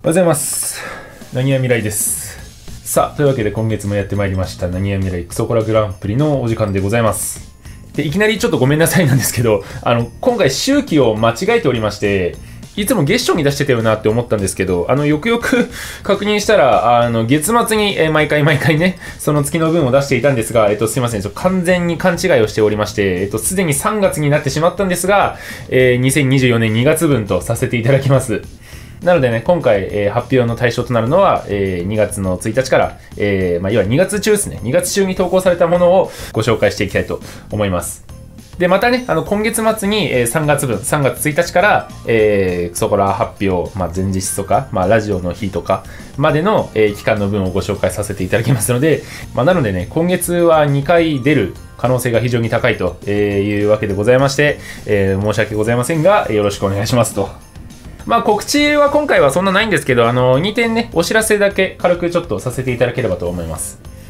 おはようございます。なにわ未来です。さあ、というわけで今月もやってまいりました、なにわ未来クソコラグランプリのお時間でございます。で、いきなりちょっとごめんなさいなんですけど、今回周期を間違えておりまして、いつも月初に出してたよなって思ったんですけど、よくよく確認したら、月末に、毎回ね、その月の分を出していたんですが、すいません、完全に勘違いをしておりまして、すでに3月になってしまったんですが、2024年2月分とさせていただきます。なのでね、今回、発表の対象となるのは、2月の1日から、要は2月中ですね。2月中に投稿されたものをご紹介していきたいと思います。で、またね、今月末に、3月分、3月1日から、クソコラ発表、前日とか、ラジオの日とかまでの、期間の分をご紹介させていただきますので、なのでね、今月は2回出る可能性が非常に高いというわけでございまして、申し訳ございませんが、よろしくお願いしますと。告知は今回はそんなないんですけど、2点ね、お知らせだけ軽くちょっとさせていただければと思います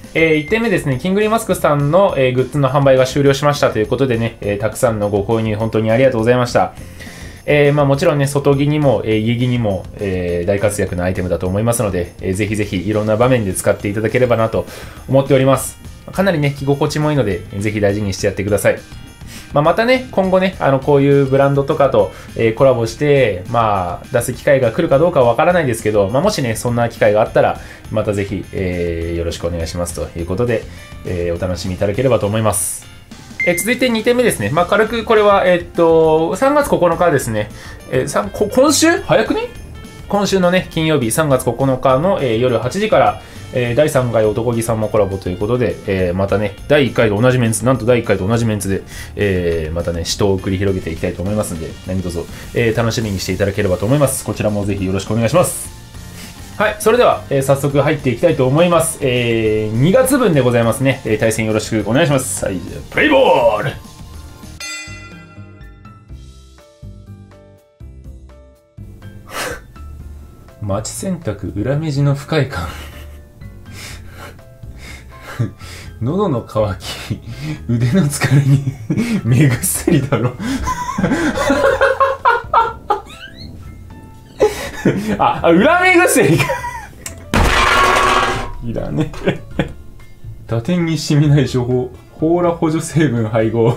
。1点目ですね、キングリマスクさんの、グッズの販売が終了しましたということでね、たくさんのご購入本当にありがとうございました。もちろんね、外着にも、家着にも、大活躍のアイテムだと思いますので、ぜひぜひいろんな場面で使っていただければなと思っております。かなりね、着心地もいいので、ぜひ大事にしてやってください。またね、今後ね、こういうブランドとかと、コラボして、出す機会が来るかどうかはわからないですけど、もしね、そんな機会があったら、またぜひ、よろしくお願いしますということで、お楽しみいただければと思います。続いて2点目ですね。軽くこれは、3月9日ですね。今週早くね？今週のね、金曜日3月9日の、夜8時から、第3回男気さんもコラボということで、またね、第1回と同じメンツ、なんと第1回と同じメンツで、またね、死闘を繰り広げていきたいと思いますので、何卒、楽しみにしていただければと思います。こちらもぜひよろしくお願いします。はい、それでは、早速入っていきたいと思います。2月分でございますね。対戦よろしくお願いします。はい、プレイボール街選択裏目地の不快感喉の渇き腕の疲れに目薬だろ裏目薬かいらね打点に染みない処方コーラ補助成分配合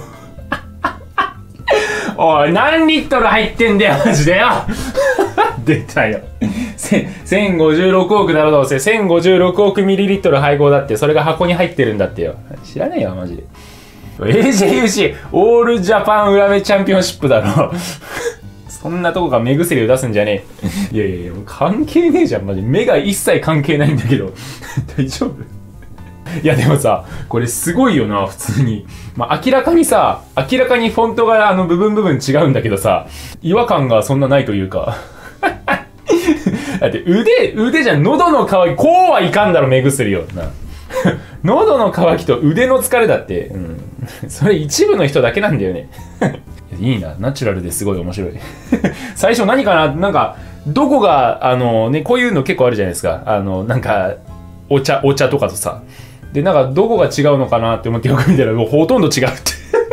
おい何リットル入ってんだよマジでよ出たよ1056億だろどうせ1056億ミリリットル配合だってそれが箱に入ってるんだってよ知らねえよマジで AJUC オールジャパン裏目チャンピオンシップだろそんなとこが目薬を出すんじゃねえいやもう関係ねえじゃんマジ目が一切関係ないんだけど大丈夫いやでもさこれすごいよな普通に明らかにフォントが部分違うんだけどさ違和感がそんなないというかだって腕じゃん喉の渇きこうはいかんだろ目薬よな喉の渇きと腕の疲れだって、それ一部の人だけなんだよねいいなナチュラルですごい面白い最初何かななんかどこがこういうの結構あるじゃないですかなんかお茶とかとさでなんかどこが違うのかなって思ってよく見たらもうほとんど違うって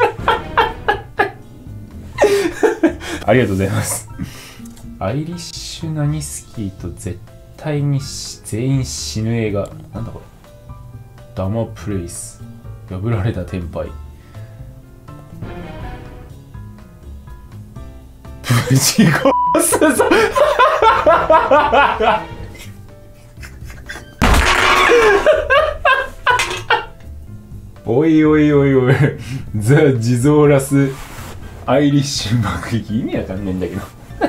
ありがとうございますアイリッシュ・ナニスキーと絶対に全員死ぬ映画なんだこれダマプレイス破られた天杯ぶち殺すぞおいザ・ジゾーラスアイリッシュ爆撃意味わかんねえんだけど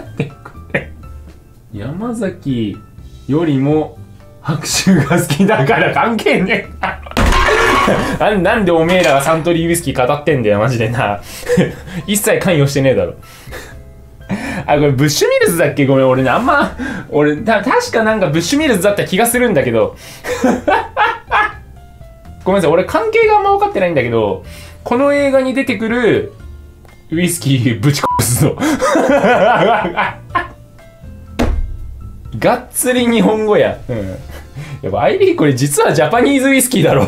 山崎よりも拍手が好きだから関係ねえなんでおめえらがサントリーウイスキー語ってんだよマジでな一切関与してねえだろこれブッシュミルズだっけごめん俺ね確かなんかブッシュミルズだった気がするんだけどごめんなさい俺関係があんま分かってないんだけどこの映画に出てくるウイスキーぶち殺すぞがっつり日本語や。やっぱアイリーこれ実はジャパニーズウイスキーだろ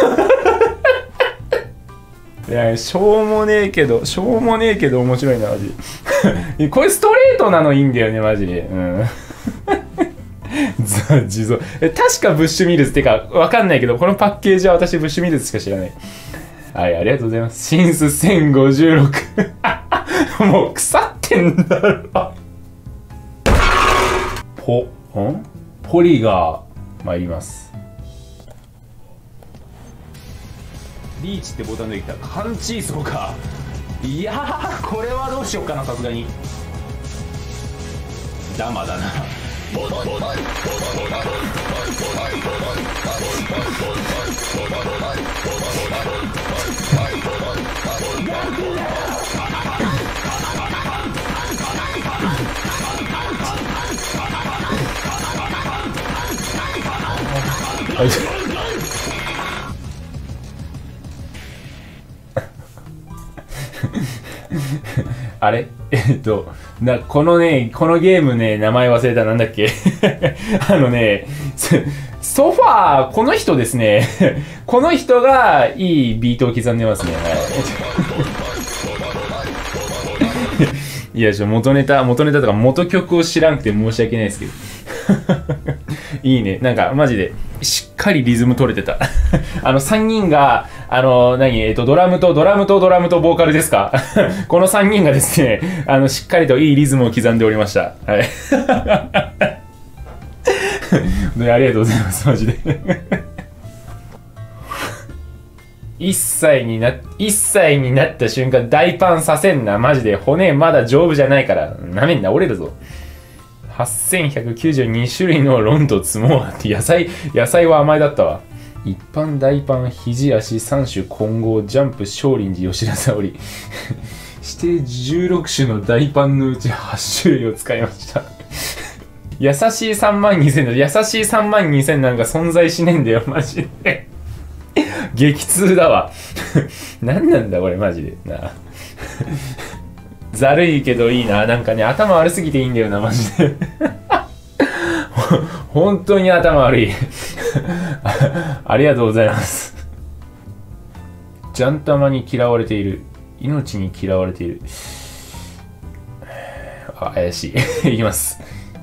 いやしょうもねえけど面白いなマジこれストレートなのいいんだよねマジでザ・地蔵。確かブッシュミルズってか、わかんないけど、このパッケージは私ブッシュミルズしか知らない。はい、ありがとうございます。シンス1056。もう腐ってんだろ。ポリが参ります。リーチってボタンできた。ハンチーソーか。いやー、これはどうしようかな、さすがに。ダマだな。あれこのね、このゲームね、名前忘れた。なんだっけ。ソファー、この人ですね。この人がいいビートを刻んでますね。はい。いや、元ネタとか元曲を知らんくて申し訳ないですけど。いいね。なんか、マジで、しっかりリズム取れてた。3人が、ドラムとボーカルですか。この3人がですね、しっかりといいリズムを刻んでおりました。はい。ありがとうございます、マジで。1歳になった瞬間、大パンさせんな、マジで。骨まだ丈夫じゃないから、なめんな、折れるぞ。8192種類のロンとツモって野菜は甘えだったわ。一般大パン肘足3種混合ジャンプ少林寺吉田沙保里指定16種の大パンのうち8種類を使いました。優しい32000だ。優しい32000なんか存在しねえんだよ、マジで。激痛だわ。何なんだこれマジでな。ざるいけどいいな。なんかね、頭悪すぎていいんだよな、マジで。本当に頭悪い。ありがとうございます。ジャンタマに嫌われている。命に嫌われている。怪しい。いきます。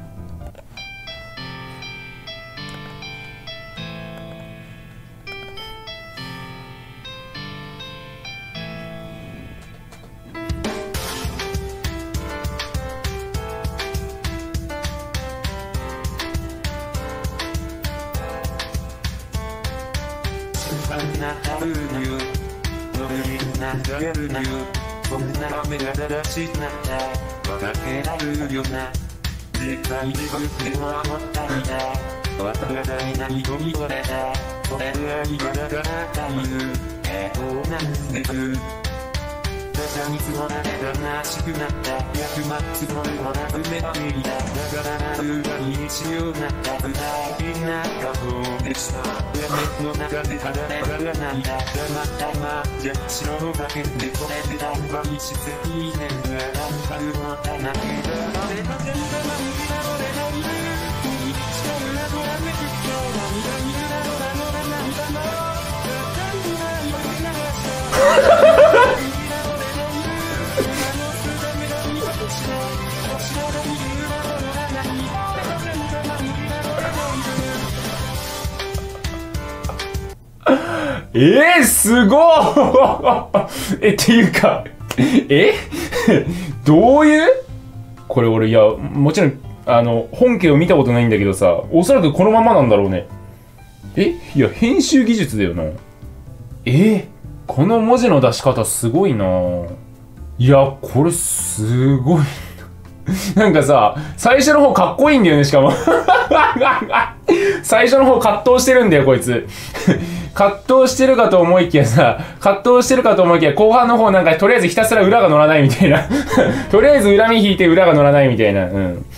そんな雨が正しくなったわかけられるよな絶対に僕でも思ったんだわたが大なに飛び越えたそれで愛がなかったいうそうなんです他者に積もられた虚しくなった100万積もるほど埋めていただからなるがに必要なった不大な過去でした夢の中でただれがなんだ黙じゃ白のだけでこれでだんばりしていいねんがなんか動かなくて誰か全部まみらのれないに力がとらめくって涙にらのらのら涙のすごいっていうか、どういうこれ俺、いや、もちろん、本家を見たことないんだけどさ、おそらくこのままなんだろうね。いや、編集技術だよな。この文字の出し方すごいな。いや、これすごい。なんかさ、最初の方かっこいいんだよね、しかも。最初の方葛藤してるんだよ、こいつ。葛藤してるかと思いきや、後半の方なんかとりあえずひたすら裏が乗らないみたいな。とりあえず恨み引いて裏が乗らないみたいな。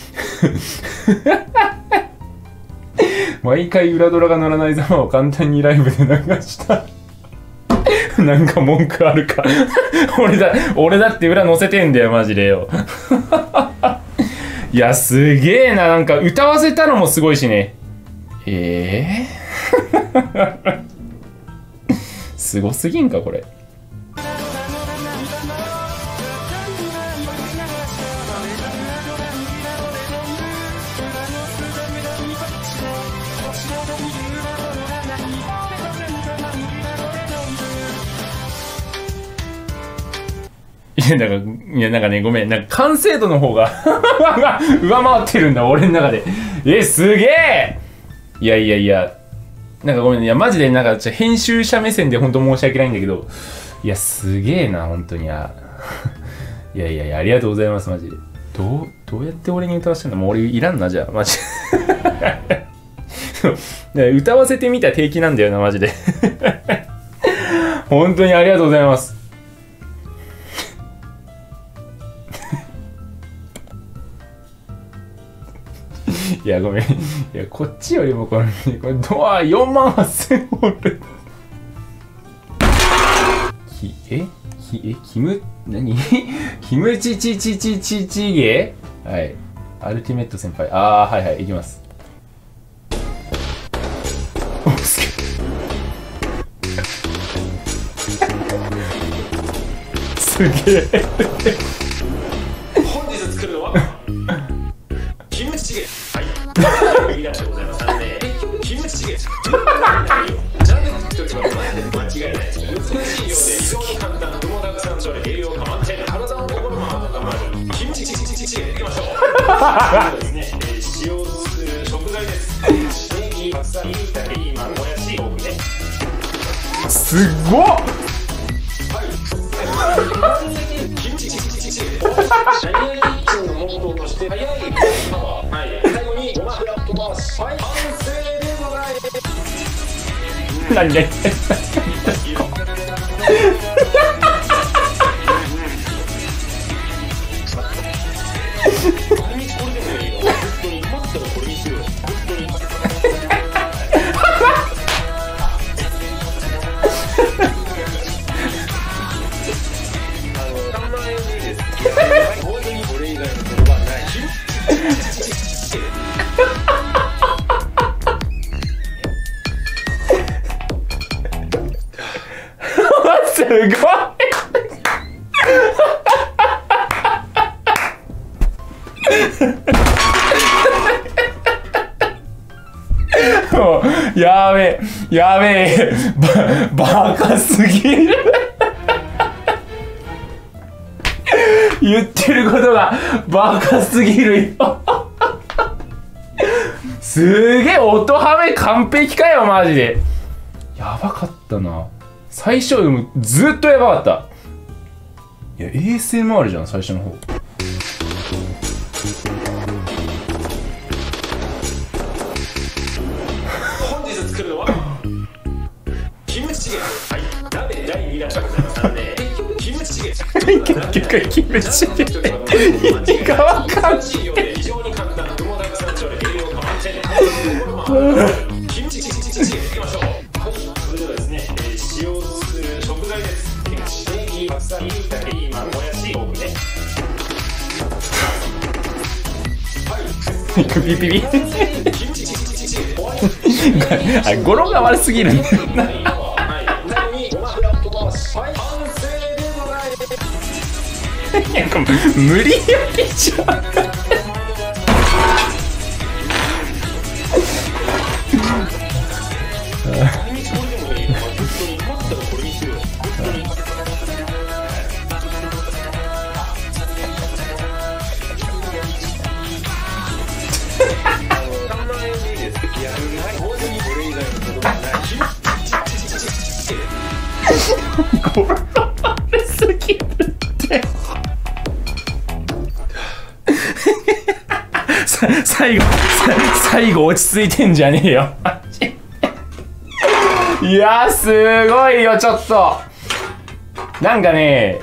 毎回裏ドラが乗らないざまを簡単にライブで流した。なんか文句あるか。俺だって裏乗せてんだよ、マジでよ。いや、すげえな。なんか歌わせたのもすごいしね。すごすぎんか、これ。 いや、なんかね、ごめん。なんか完成度の方が上回ってるんだ、俺の中で。すげえ。いやいやいや。なんかごめん。いや、マジで、なんか、編集者目線で本当申し訳ないんだけど。いや、すげえな、本当に。いやいやいや、ありがとうございます、マジで。どうやって俺に歌わせてんの？もう俺いらんな、じゃあ、マジで。歌わせてみた定期なんだよな、マジで。本当にありがとうございます。いや、ごめん。いや、こっちよりもこれドア4万8000ホール。何キムチチチチチチゲー？はい。アルティメット先輩。はいはい、いきます。お、すげえ。すげえ。 本日作るのはキムチチゲ。はい。いらっしゃいございます。キムチチゲ。ジャンル作っておけば間違いない。美しいようで非常に簡単。具もたくさんそれ栄養価満点。体も心も温まる。キムチチゲいきましょう。そうですね。使用する食材です。ネギ、白菜、ピーマン、もやし、豆腐ね。 すごっ。 キムチチゲ。何々キッチンのモットーとして早いパワー。はい。最後にごま油飛ばす。はい。完成でございます。 何ですごいもうやべえバカすぎる言ってることがバカすぎるよすげえ音ハメ完璧かよマジでやばかったな最初でもずっとやばかったいや ASMR じゃん最初の方本日作るのはキムチチゲはい鍋第2弾でございますのでキムチチゲ結局キムチチゲ意味がわかんない非常に簡単具もたくさんそれ栄養価満点キムチチゲいきましょうそれではですね使用する食材ですネギ、白菜、ピーマン、もやし、豆腐ねピピピピあ語呂が悪すぎるんだよな無理やりじゃん語呂悪すぎるって最後落ち着いてんじゃねえよいやすごいよちょっとなんかね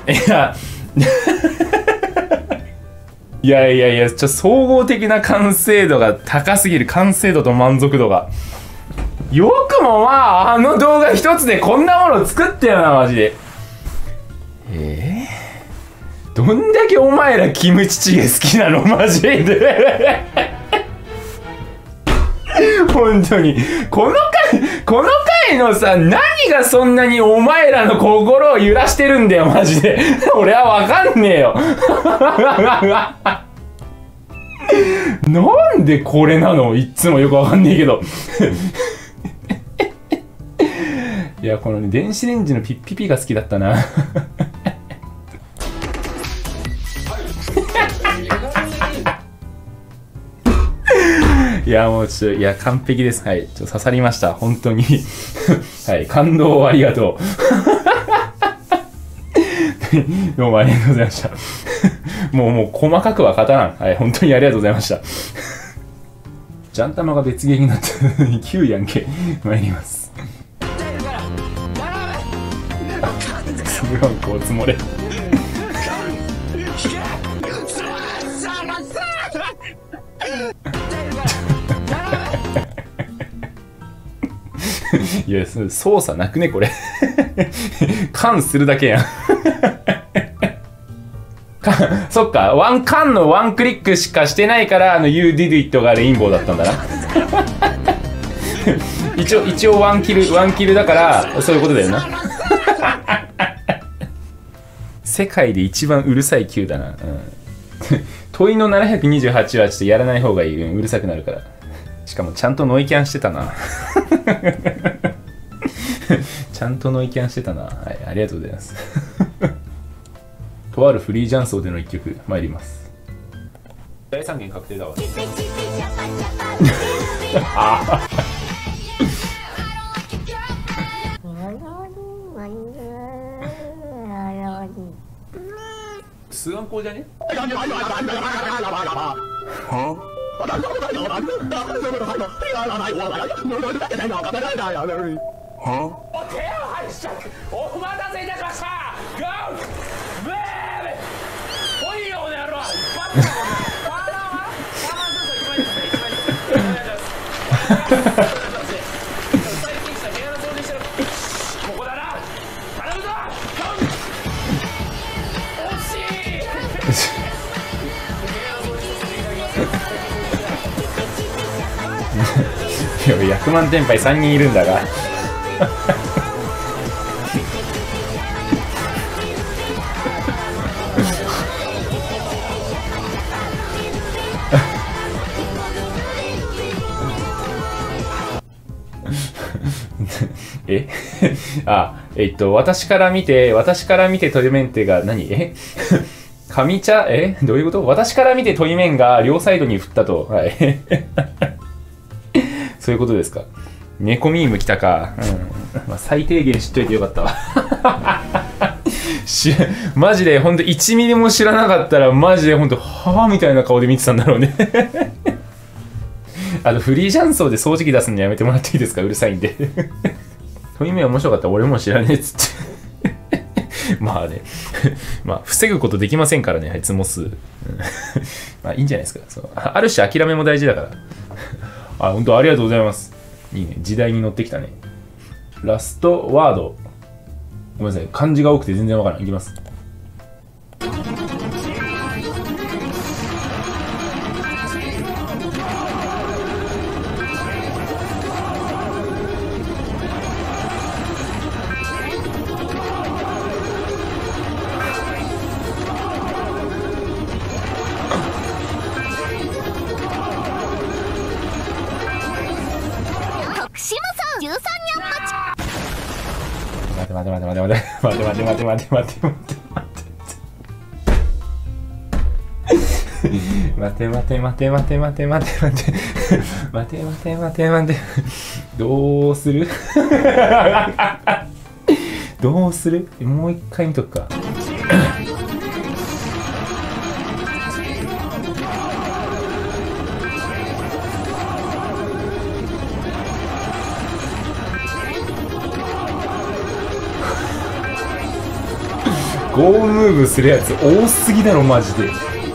いやちょっと総合的な完成度が高すぎる完成度と満足度がよくもまああの動画一つでこんなもの作ったよなマジでどんだけお前らキムチチゲ好きなのマジで本当にこの回のさ何がそんなにお前らの心を揺らしてるんだよマジで俺はわかんねえよなんでこれなの？いっつもよくわかんねえけど。いや、このね、電子レンジのピッピピが好きだったな。いや、もうちょっと、いや、完璧です。はい。ちょっと刺さりました。本当に。はい。感動をありがとう。どうもありがとうございました。もう細かくは勝たない。はい。本当にありがとうございました。ジャンタマが別ゲーになったのに9やんけ。参ります。ブロンコを積もれ。いや、操作なくねこれ。缶するだけやん。そっか、缶のワンクリックしかしてないからYou did it がレインボーだったんだな。一応ワンキルだからそういうことだよな。世界で一番うるさい Q だな、うん、問いの728はちょっとやらない方がいい、うるさくなるから。しかもちゃんとノイキャンしてたな。ちゃんとノイキャンしてたな。はい、ありがとうございます。とあるフリージャンソーでの一曲参ります。第3弦確定だわ。あスワンコーじゃね？ お待たせいたしました。ゴー！来いよ、この野郎！ここだな！頼むぞ！惜しい！ いや、100万天杯3人いるんだが。え私から見てトリメンテが何上茶どういうこと？私から見てトリメンが両サイドに振ったと。はい。そういうことですか。猫ミーム来たか。うん。まあ、最低限知っといてよかったわ。マジでほんと1ミリも知らなかったらマジでほんとはぁみたいな顔で見てたんだろうね。フリージャンソーで掃除機出すのやめてもらっていいですか？うるさいんで。トリメン面白かったら俺も知らねえっつって。まあね。まあ、防ぐことできませんからね、あいつも数。まあ、いいんじゃないですか。そう、ある種諦めも大事だから。あ、本当ありがとうございます。いいね。時代に乗ってきたね。ラストワード。ごめんなさい。漢字が多くて全然わからん。いきます。待て。どうする？どうする？もう一回見とくか。ゴームーブするやつ多すぎだろマジで。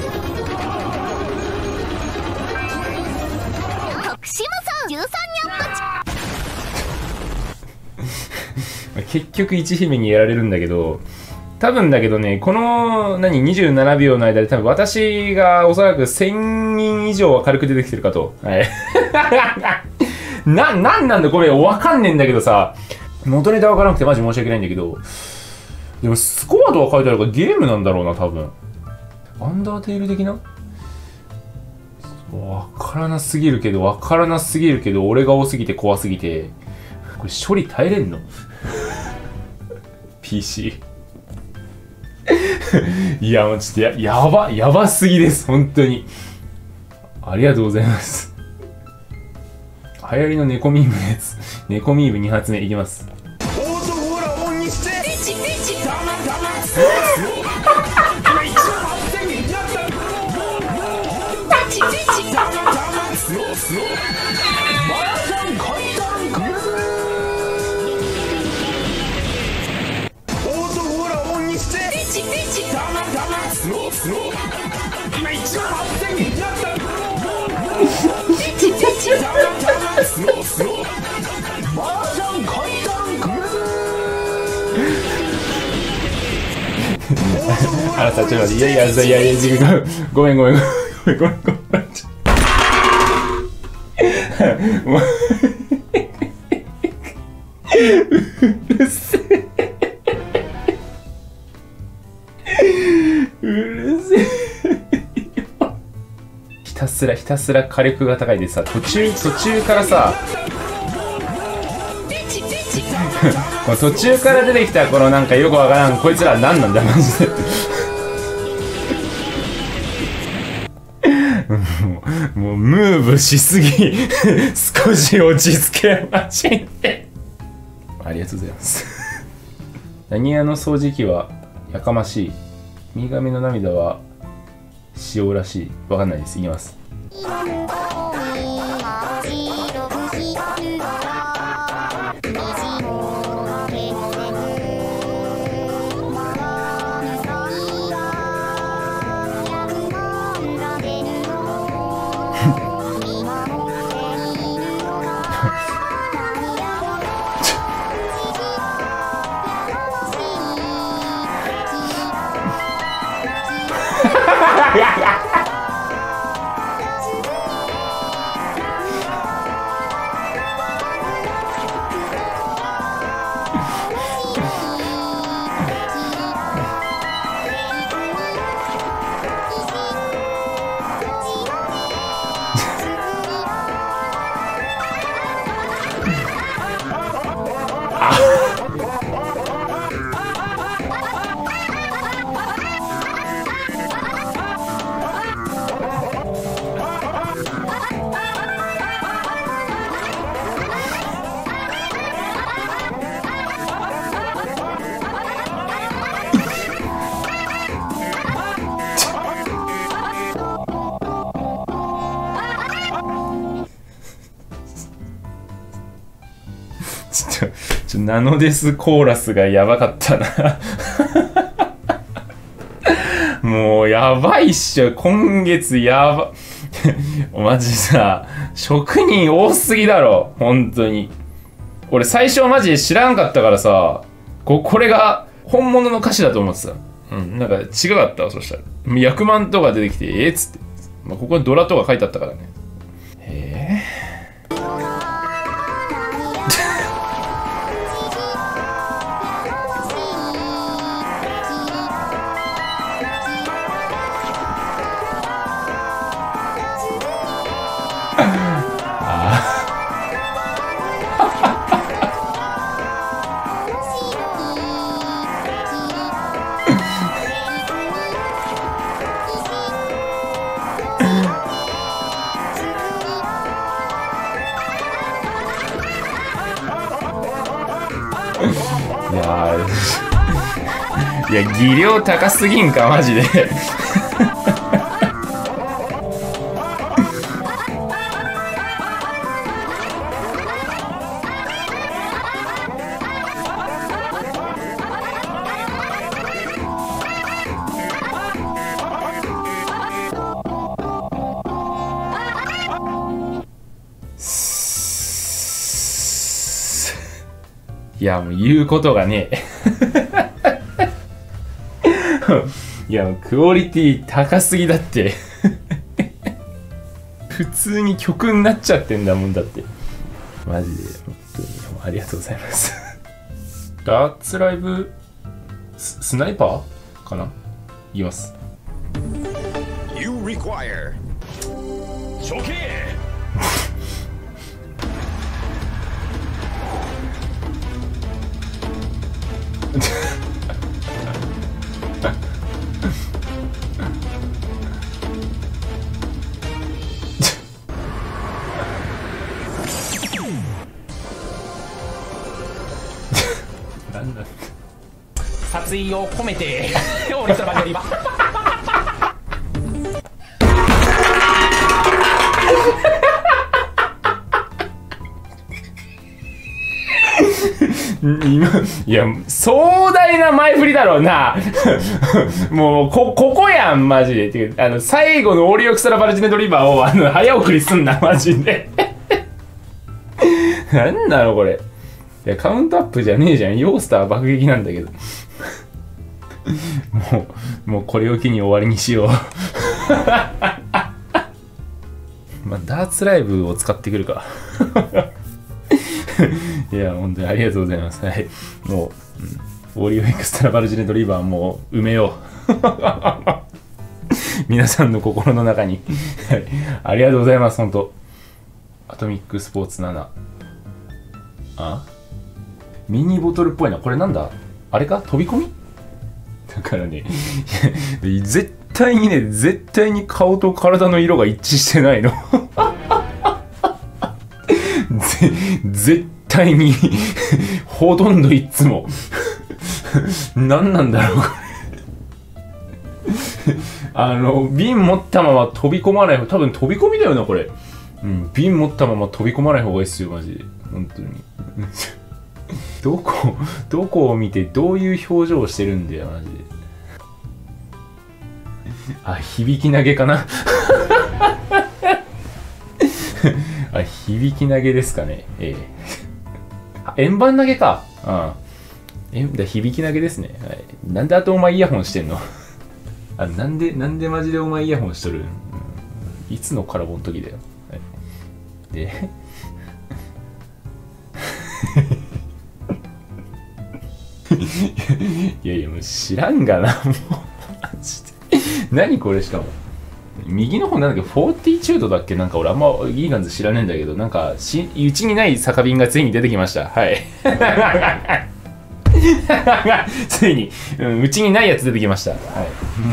結局一姫にやられるんだけど、多分だけどね、この27秒の間で多分私がおそらく1000人以上は軽く出てきてるかと。はい。なんだごめん、わかんねえんだけどさ、元ネタわからなくてマジ申し訳ないんだけど、でもスコアとか書いてあるからゲームなんだろうな、多分。アンダーテール的な？ わからなすぎるけど、俺が多すぎて怖すぎて、これ処理耐えれんのPC いやもうちょっとやばすぎです、本当に。ありがとうございます。流行りの猫ミームのやつ、猫ミーム2発目いきます。あなたちょっと待って、いやごめんもううるせえひたすら火力が高いでさ、途中からさこの途中から出てきたこのなんかよくわからんこいつら何なんだマジでもうムーブしすぎ少し落ち着けましんってありがとうございます何屋の掃除機はやかましい、右髪の涙は塩らしい、わかんないです。いきます。ナノデスコーラスがやばかったなもうやばいっしょ、今月やばマジさ、職人多すぎだろ本当に。俺最初マジで知らんかったからさ、これが本物の歌詞だと思ってた。なんか違かったわ。そしたら役満とか出てきてっつって、ここにドラとか書いてあったからね。いや技量高すぎんかマジでいやもう言うことがねえいやクオリティ高すぎだって普通に曲になっちゃってんだもんだって。マジで本当にありがとうございますダーツライブスナイパーかな、いきます。 You require 処刑なんだ殺意を込めてオリトラバンドリバ今いや壮大な前振りだろうなもうここやんマジでっていう最後のオリオクサラバルジネドリバーを早送りすんなマジでなんなのこれ。いやカウントアップじゃねえじゃん。ヨースター爆撃なんだけどもうこれを機に終わりにしようまあダーツライブを使ってくるかいや本当にありがとうございます。はいもう、オリオエクストラバルジネドリバーもう埋めよう皆さんの心の中にありがとうございます本当。アトミックスポーツ7ミニボトルっぽいな。これなんだあれか飛び込みだからね絶対に顔と体の色が一致してないの絶対にほとんどいつも何なんだろうこれ瓶持ったまま飛び込まない多分飛び込みだよなこれ。瓶持ったまま飛び込まない方がいいっすよマジで本当にどこを見てどういう表情をしてるんだよマジで。響き投げかな響き投げですかね。円盤投げか。響き投げですね。はい、なんであとお前イヤホンしてんのなんでマジでお前イヤホンしとる、いつのカラボの時だよ。はい、でいやもう知らんがなもうマジで何これ。しかも右の方なんだっけ、フォーティチュードだっけ。なんか俺あんまギーガンズ知らねえんだけど、なんかうちにない酒瓶がついに出てきました。はいついに、うちにないやつ出てきました。はい、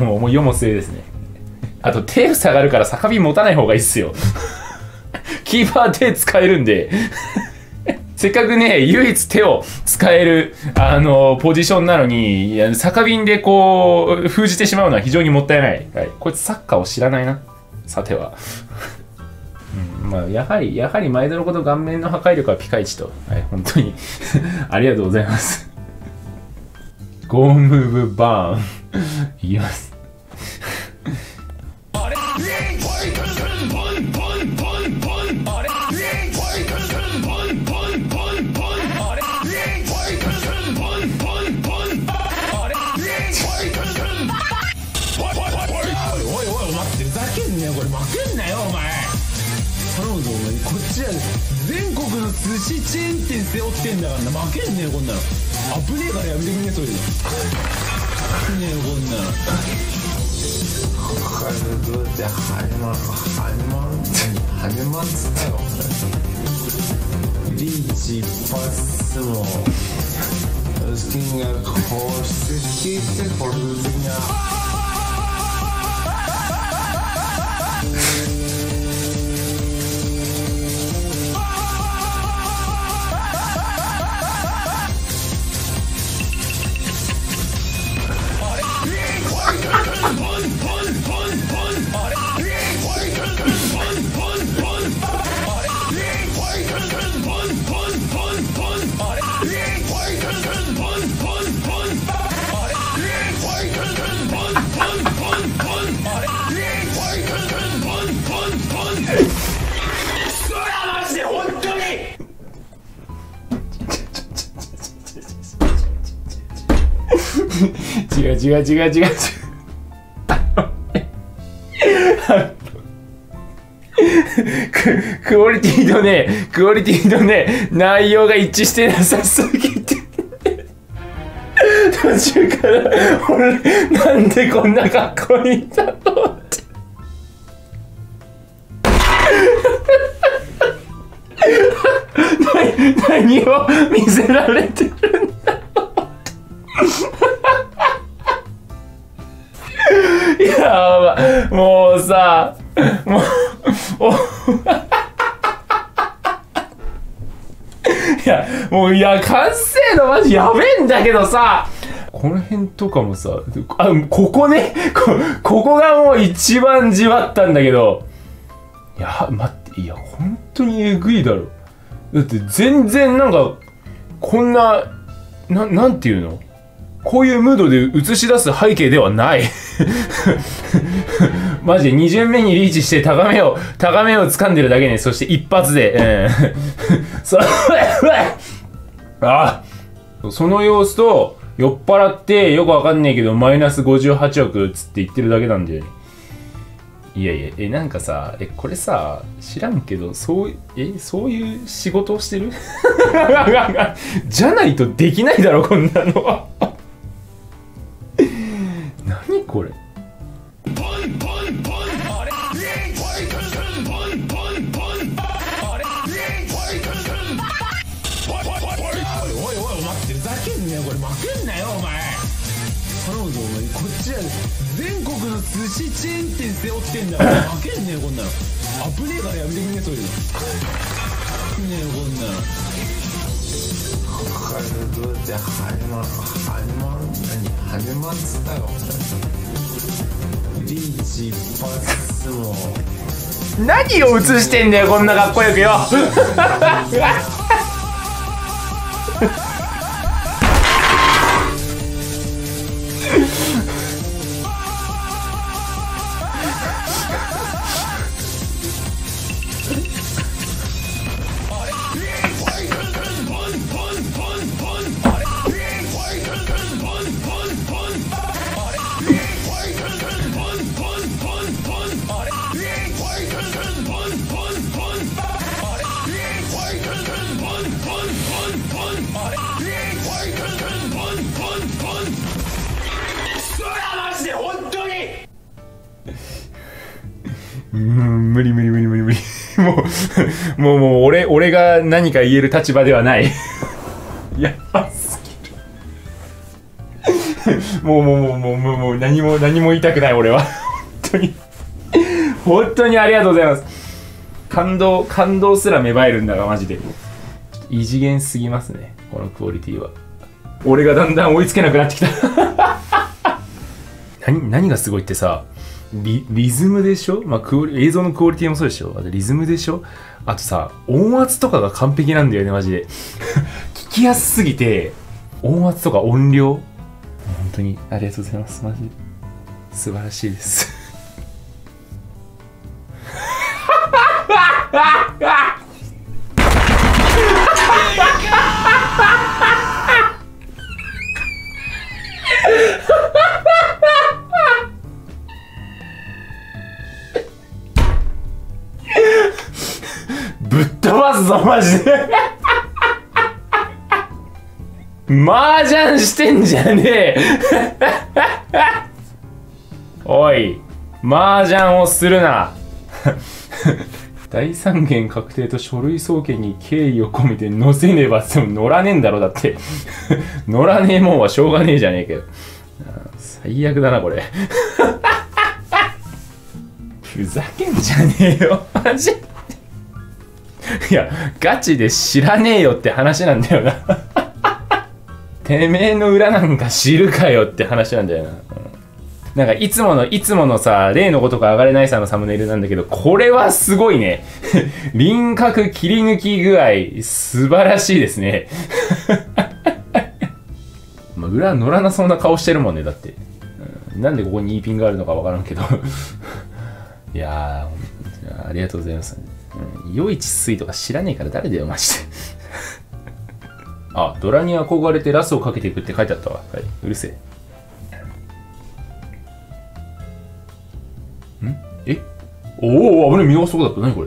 もう世も末ですね。あと手塞がるから酒瓶持たない方がいいっすよキーパー手使えるんでせっかくね唯一手を使えるポジションなのに酒瓶でこう封じてしまうのは非常にもったいない。はい、こいつサッカーを知らないなさてはまあやはり前田のこと顔面の破壊力はピカイチと。はい本当にありがとうございますゴームーブバーンいきます全国の寿司チェーン店背負ってんだからな。負けんねえよこんなの。危ねえからやめてくんねえそれで。ねえよこんなの。じゃあ始まっつったよ。リーチパスもスキンがこうして聞いてこれが違うクオリティとね内容が一致してなさすぎて途中から俺なんでこんなかっこいいんだろうって何を見せられてるんだいやもうさもういや完成度マジやべえんだけどさ、この辺とかもさ、ここね、ここがもう一番じわったんだけど、いや待って、いや本当にえぐいだろ。だって全然なんかこんなんていうの、こういうムードで映し出す背景ではないマジで2巡目にリーチして高めを掴んでるだけね。そして一発で、その様子と酔っ払ってよくわかんないけどマイナス58億つって言ってるだけなんだよね。いやいや、なんかさ、これさ、知らんけど、そういう仕事をしてるじゃないとできないだろ、こんなのは。何これ。 全国の寿司チェーン店背負ってんだから負けんねえこんなの。危ねえからやめてくんねえ、そういうの。ねえこんなの。どうやって羽間っつったよ。リーチ一発も。 何を映してんだよ、こんなかっこよくよ。無理もう俺が何か言える立場ではないやばすぎるもう何も言いたくない俺は本当にありがとうございます。感動すら芽生えるんだがマジで異次元すぎますね、このクオリティは。俺がだんだん追いつけなくなってきた何がすごいってさ、リズムでしょ、映像のクオリティもそうでしょ、あとリズムでしょ、あとさ音圧とかが完璧なんだよねマジで聞きやすすぎて、音圧とか音量、本当にありがとうございます。マジで素晴らしいですぶっ飛ばすぞマジで麻雀してんじゃねえおい、麻雀をするな第三元確定と書類送検に敬意を込めて載せねばっても載らねえんだろ。だって載らねえもんはしょうがねえじゃねえけど、最悪だなこれふざけんじゃねえよマジいやガチで知らねえよって話なんだよなてめえの裏なんか知るかよって話なんだよな。なんかいつものさ、例のことか上がれないさんのサムネイルなんだけど、これはすごいね輪郭切り抜き具合素晴らしいですね裏乗らなそうな顔してるもんね。だって、なんでここに E ピンがあるのかわからんけどいやーありがとうございます。余市水とか知らねえから誰だよマジであ、ドラに憧れてラスをかけていくって書いてあったわ。はい、うるせえ。おお、危ない、見逃すとこだった。何これ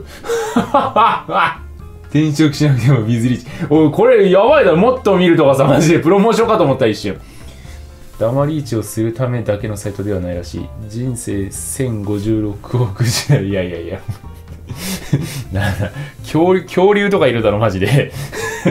転職しなくてもビズリーチ。おい、これやばいだろ。もっと見るとかさ、マジでプロモーションかと思った一瞬。ダマリーチをするためだけのサイトではないらしい。人生1056億時代。いやいや恐竜とかいるだろマジで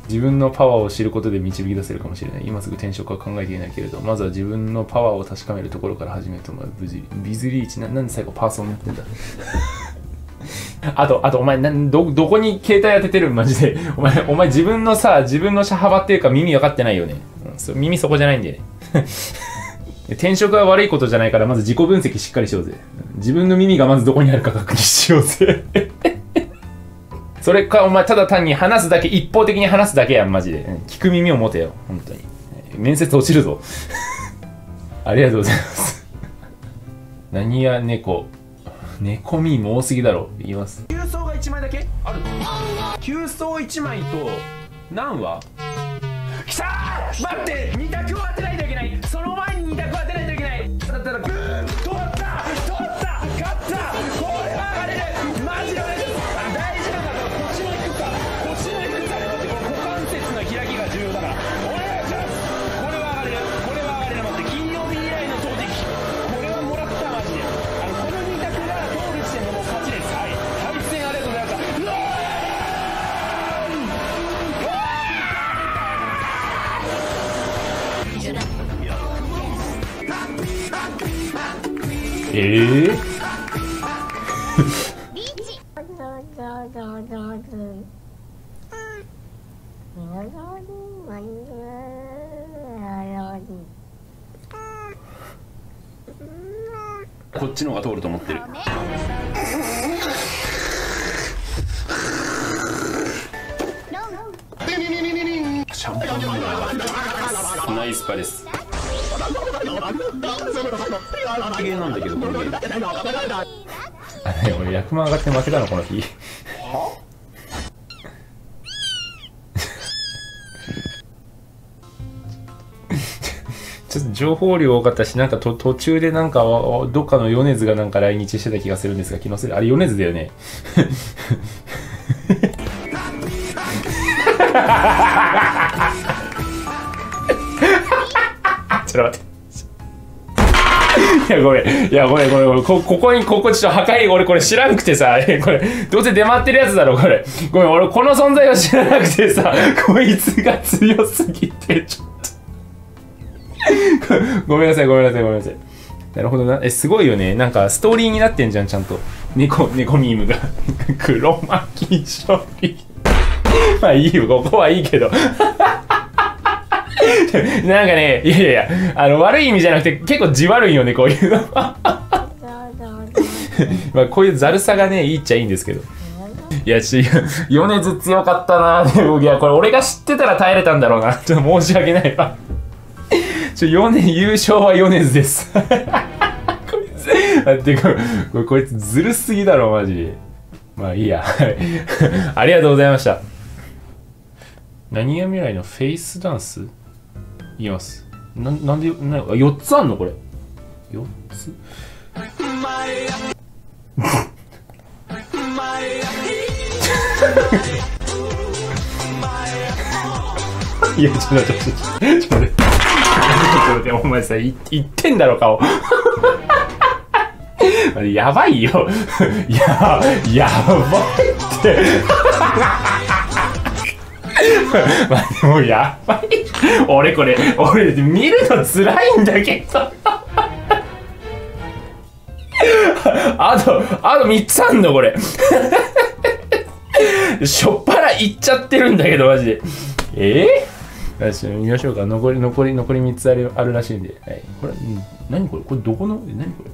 自分のパワーを知ることで導き出せるかもしれない。今すぐ転職は考えていないけれど、まずは自分のパワーを確かめるところから始めると思う。ビズリーチなんで最後パーソンになってんだ。あとお前どこに携帯当ててるんマジで。お前自分の車幅っていうか耳分かってないよね。耳そこじゃないんだよね。転職は悪いことじゃないから、まず自己分析しっかりしようぜ。自分の耳がまずどこにあるか確認しようぜ。それかお前ただ単に話すだけ、一方的に話すだけやんマジで。聞く耳を持てよ本当に。面接落ちるぞ。ありがとうございます。何や猫ミーも多すぎだろ。言います。 急走が1枚だけある。急走1枚と何はきたー。待って2択を当てないといけない。その前に2択を当てないといけない。だったらグー通った勝ったこれは上がれる。マジで大事なんだから腰の低さ股関節の開きが重要だからお願いします。これは上がれる待って、金曜日以来の正直これはもらったマジで。この2択が通る時点でもう勝ちです。はい対戦ありがとうございました。うわこっちの方が通ると思ってる。シャンパンナイスパです。ゲーなんだけどこのゲー。 俺100万上がって負けたのこの日。ちょっと情報量多かったし、なんか途中でなんかどっかの米津がなんか来日してた気がするんですが、気のせい。あれ米津だよね。ちょっと待って。いやごめんここちょっと破壊、俺これ知らなくてさ、これどうせ出回ってるやつだろこれ。ごめん俺この存在を知らなくてさ、こいつが強すぎてちょっとごめんなさい。なるほどな。すごいよね。なんかストーリーになってんじゃんちゃんと。猫ミームが黒巻勝利。まあいいよ、ここはいいけど。なんかね、いや悪い意味じゃなくて結構じ悪いよねこういうの。まあこういうざるさがねいいっちゃいいんですけど。いや米津強かったな。いやこれ俺が知ってたら耐えれたんだろうな。ちょっと申し訳ないわ。優勝は米津です。こいつ待ってこいつずるすぎだろマジで。まあいいや。ありがとうございました。何や未来のフェイスダンス言います。なんで4つあんのこれ。4つ。いやちょっと待ってお前さ言ってんだろ顔。やばいよ。やばいって。もうやばい。俺見るのつらいんだけど。あと3つあんのこれ。しょっぱらいっちゃってるんだけどマジで。よし見ましょうか。残り3つあるらしいんで。はい、これ何これどこの何これ。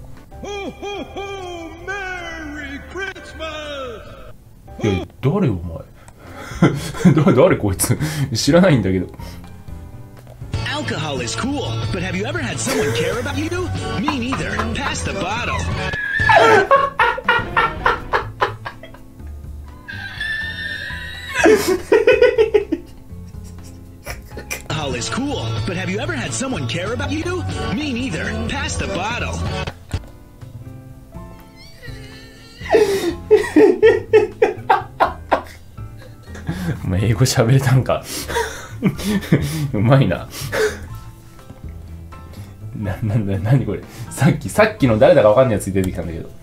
いや誰お前。誰こいつ。知らないんだけど。 Alcohol is cool, but have you ever had someone care about you? Me neither. Pass the bottle. Alcohol is cool, but have you ever had someone care about you? Me neither. Pass the bottle. お前英語喋れたんか。うまいな。何これ。さっきの誰だかわかんないやつ出てきたんだけど。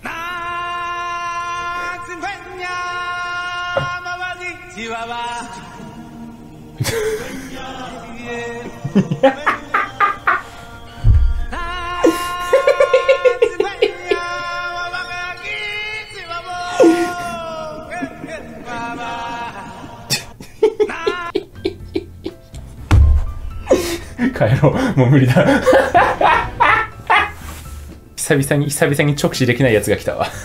帰ろう、もう無理だ。久々に直視できないやつが来たわ。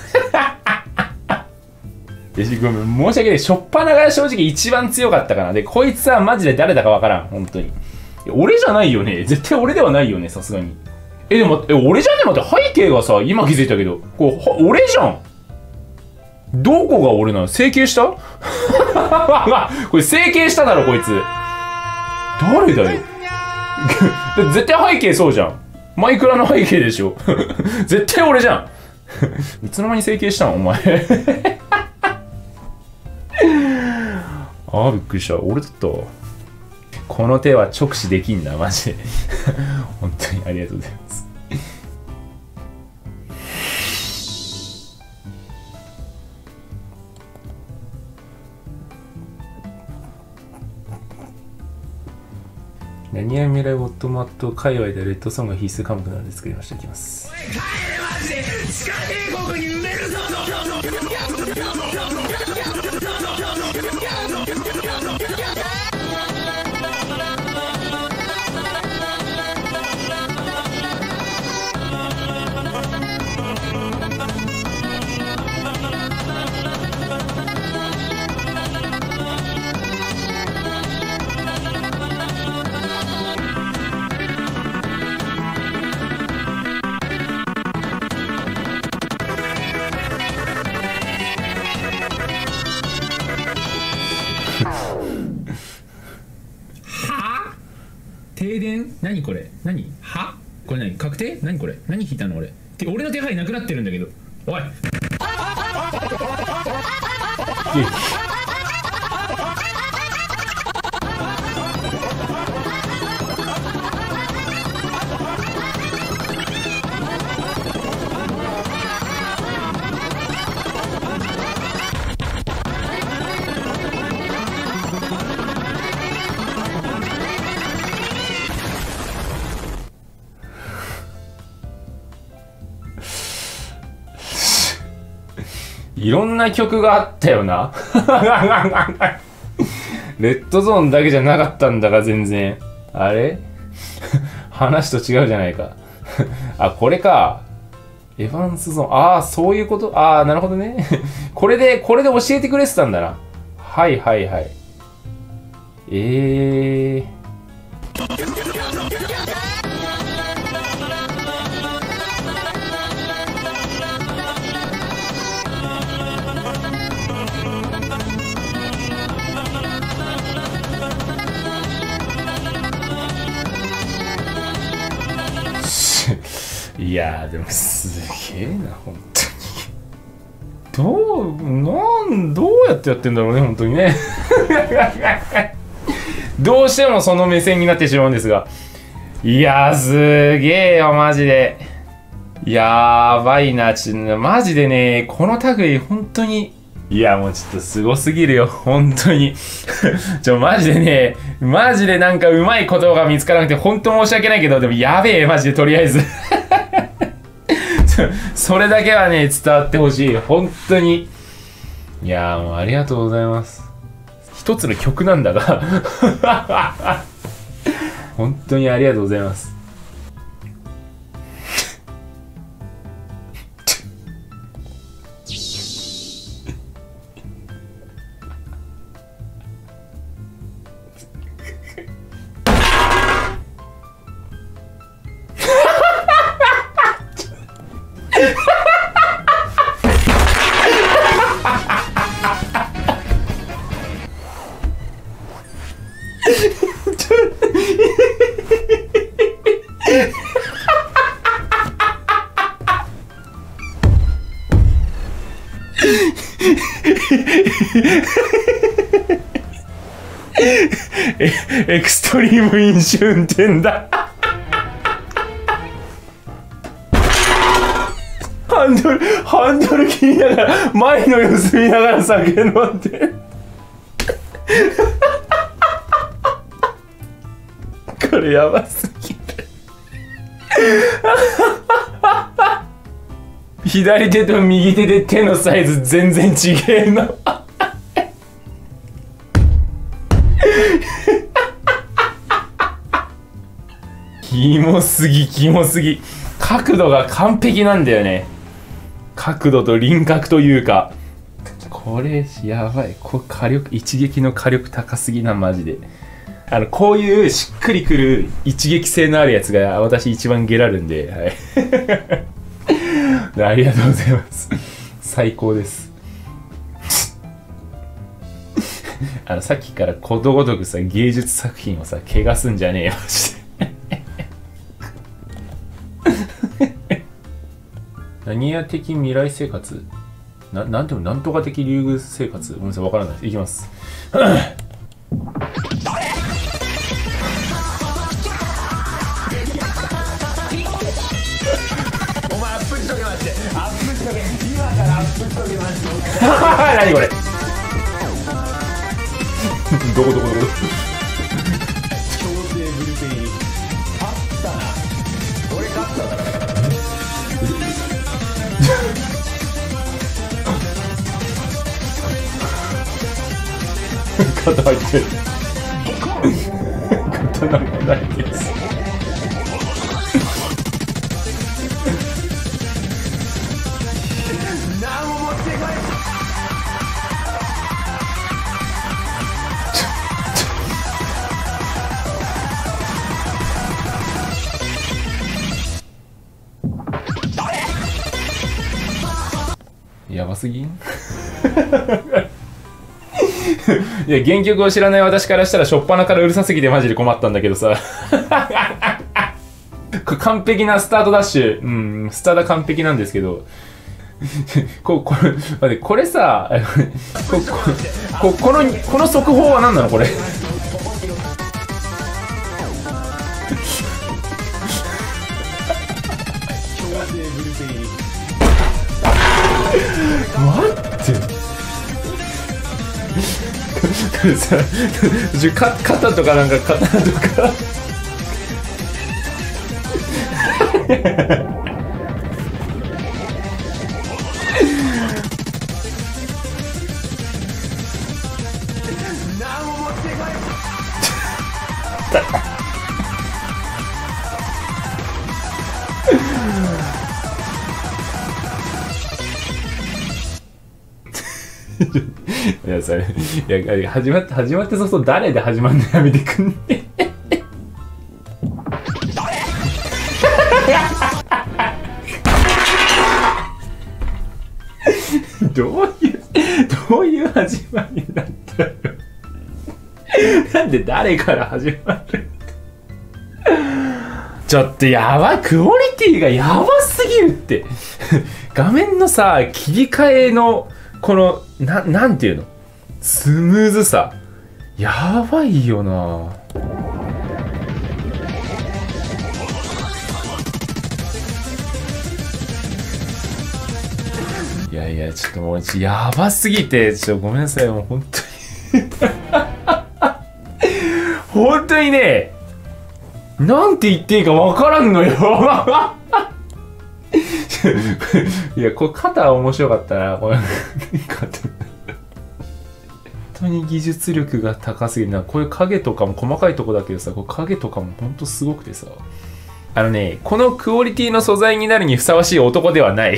ごめん、申し訳ない。しょっぱなが正直一番強かったかな。で、こいつはマジで誰だかわからん、本当に。俺じゃないよね。絶対俺ではないよね、さすがに。でも、俺じゃねえ。待って、背景がさ、今気づいたけど、俺じゃん。どこが俺なの？整形した？これ整形しただろ、こいつ。誰だよ。絶対背景そうじゃん。マイクラの背景でしょ。絶対俺じゃん。いつの間に整形したんお前。ああ、びっくりした。俺だったわ。この手は直視できんな、マジで。本当にありがとうございます。何や未来オットマット界隈でレッドソンが必須科目なので作りました。いきます。 停電？何これ？何？は？これ何？確定？何これ？何引いたの俺？俺の手配なくなってるんだけど。おい。 いろんな曲があったよな。レッドゾーンだけじゃなかったんだが全然。あれ話と違うじゃないか。あ、これか。エヴァンスゾーン。ああ、そういうこと。ああ、なるほどね。これで教えてくれてたんだな。はいはいはい。いやーでもすげえな本当に。どうやってやってんだろうね本当にね。どうしてもその目線になってしまうんですが、いやーすげえよマジで。やばいな。マジでね、この類本当に、いやもうちょっとすごすぎるよ本当に。マジでね、マジでなんかうまい言葉が見つからなくて本当申し訳ないけど、でもやべえマジでとりあえず。それだけはね伝わってほしい本当に。いやーもうありがとうございます。一つの曲なんだが。本当にありがとうございます。エクストリーム飲酒運転だ。ハンドル切りながら前の様子見ながら酒飲んで。 これやばすぎる。左手と右手で手のサイズ全然違えの。キモすぎキモすぎ。角度が完璧なんだよね。角度と輪郭というか、これやばい。これ火力、一撃の火力高すぎな、マジで。こういうしっくりくる一撃性のあるやつが私一番ゲラるんで、はい。ありがとうございます。最高です。さっきからことごとくさ、芸術作品をさ、汚すんじゃねえよ、マジで。何や的未来生活なんていうの、なんとか的竜宮生活、ごめんなさい、わからないです。いきます。 お前アップしとけまして、アップしとけ、今からアップしとけまして。 何これ。どこ強制ブルペン入りあったな。俺勝ったから肩入ってる。肩なんかないです。 何も持ってこい。 やばすぎん。いや、原曲を知らない私からしたら初っ端からうるさすぎてマジで困ったんだけどさ。完璧なスタートダッシュ、スタート完璧なんですけど、これさ、この速報は何なのこれ。待ってこれさ、肩とかなんか刀とかいや、それ、いや、始まって早々誰で始まるのやめてくんね。どういう始まりだったよ。なんで誰から始まる。ちょっとやばい、クオリティがやばすぎるって。画面のさ、切り替えのこのなんていうの、スムーズさやばいよな。いやいや、ちょっともうやばすぎてごめんなさい、もう本当に本当にね、なんて言っていいか分からんのよ。いや、これ肩面白かったな、これ。肩。本当に技術力が高すぎるな。こういう影とかも細かいとこだけどさ、これ影とかも本当すごくてさ。このクオリティの素材になるにふさわしい男ではない。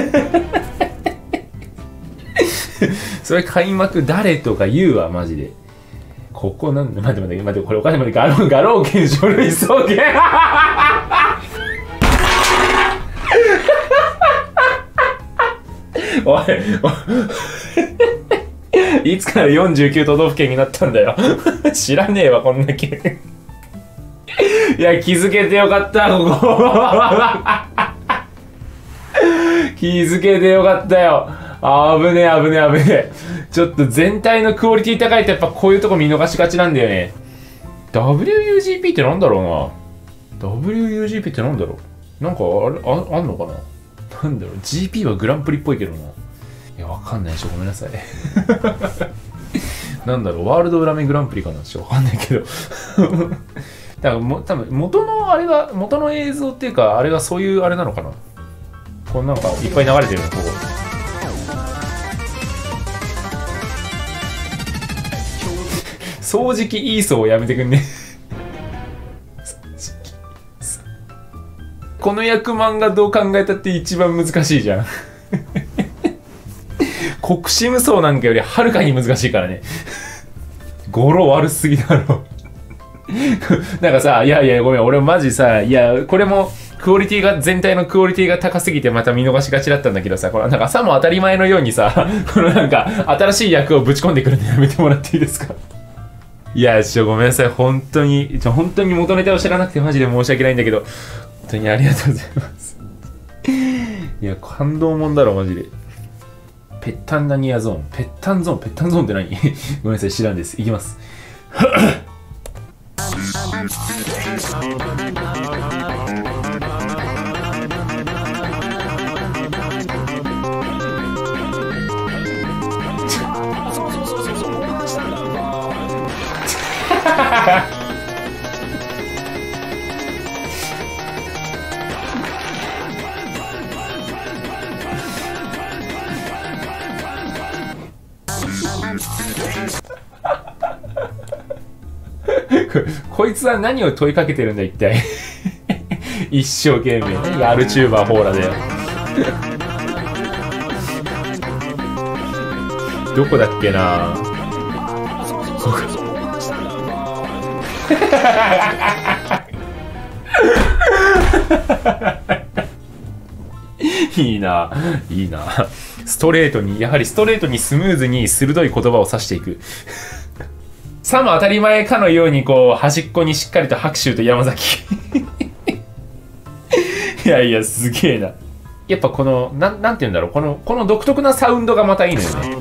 それ開幕誰とか言うわ、マジで。ここなんで、待って、これお金まで画廊券書類送検。おい、いつから49都道府県になったんだよ。知らねえわ、こんな県。いや、気づけてよかった、ここ。気づけてよかったよ。危ねえ。ちょっと全体のクオリティ高いとやっぱこういうとこ見逃しがちなんだよね。WUGP ってなんだろうな。WUGP ってなんだろう。なんかあんのかな。なんだろう。GP はグランプリっぽいけどな。いや、わかんないでしょ。ごめんなさい。なんだろう。ワールド裏面グランプリかな。わかんないけど。 だから多分元の映像っていうか、あれがそういうあれなのかな。こんなんかいっぱい流れてるの、ここ。掃除機イーソーをやめてくんね。この役満がどう考えたって一番難しいじゃん。国士無双なんかよりはるかに難しいからね。語呂悪すぎだろ。なんかさ、いやいやごめん、俺マジさ、いやこれもクオリティが、全体のクオリティが高すぎてまた見逃しがちだったんだけどさ、これなんかさも当たり前のようにさ、このなんか新しい役をぶち込んでくるのやめてもらっていいですか。いやごめんなさい、本当に元ネタを知らなくてマジで申し訳ないんだけど、本当にありがとうございます。いや感動もんだろマジで。ペッタンダニアゾーン、ペッタンゾーンって何？ごめんなさい、知らんです。いきます。こいつは何を問いかけてるんだ一体。一生懸命ヤルチューバーホーラで。どこだっけな。いいな、いいな。ストレートに、やはりストレートにスムーズに鋭い言葉を指していく。さも当たり前かのようにこう端っこにしっかりと拍手と山崎。いやいやすげえな。やっぱこのなんて言うんだろう、この独特なサウンドがまたいいのよね。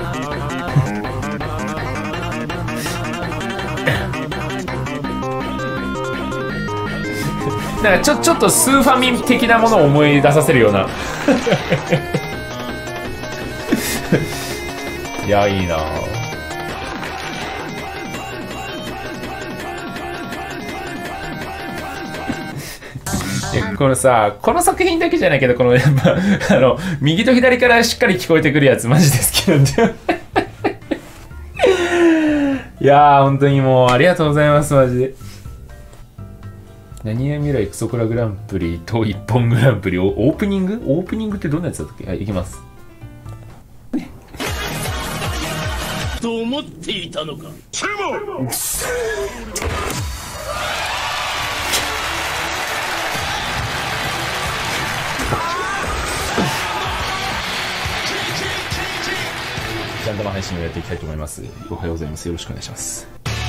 なんかちょっとスーファミ的なものを思い出させるような。いやいいな。このさ、この作品だけじゃないけど、このやっぱ右と左からしっかり聞こえてくるやつマジで好きなんだよ。いやー本当にもうありがとうございますマジで。何や未来クソコラグランプリと一本グランプリオープニングってどんなやつだったっけ。はい、いきます。 と思っていたのか。 ジャンダマ配信をやっていきたいと思います。おはようございます。よろしくお願いします。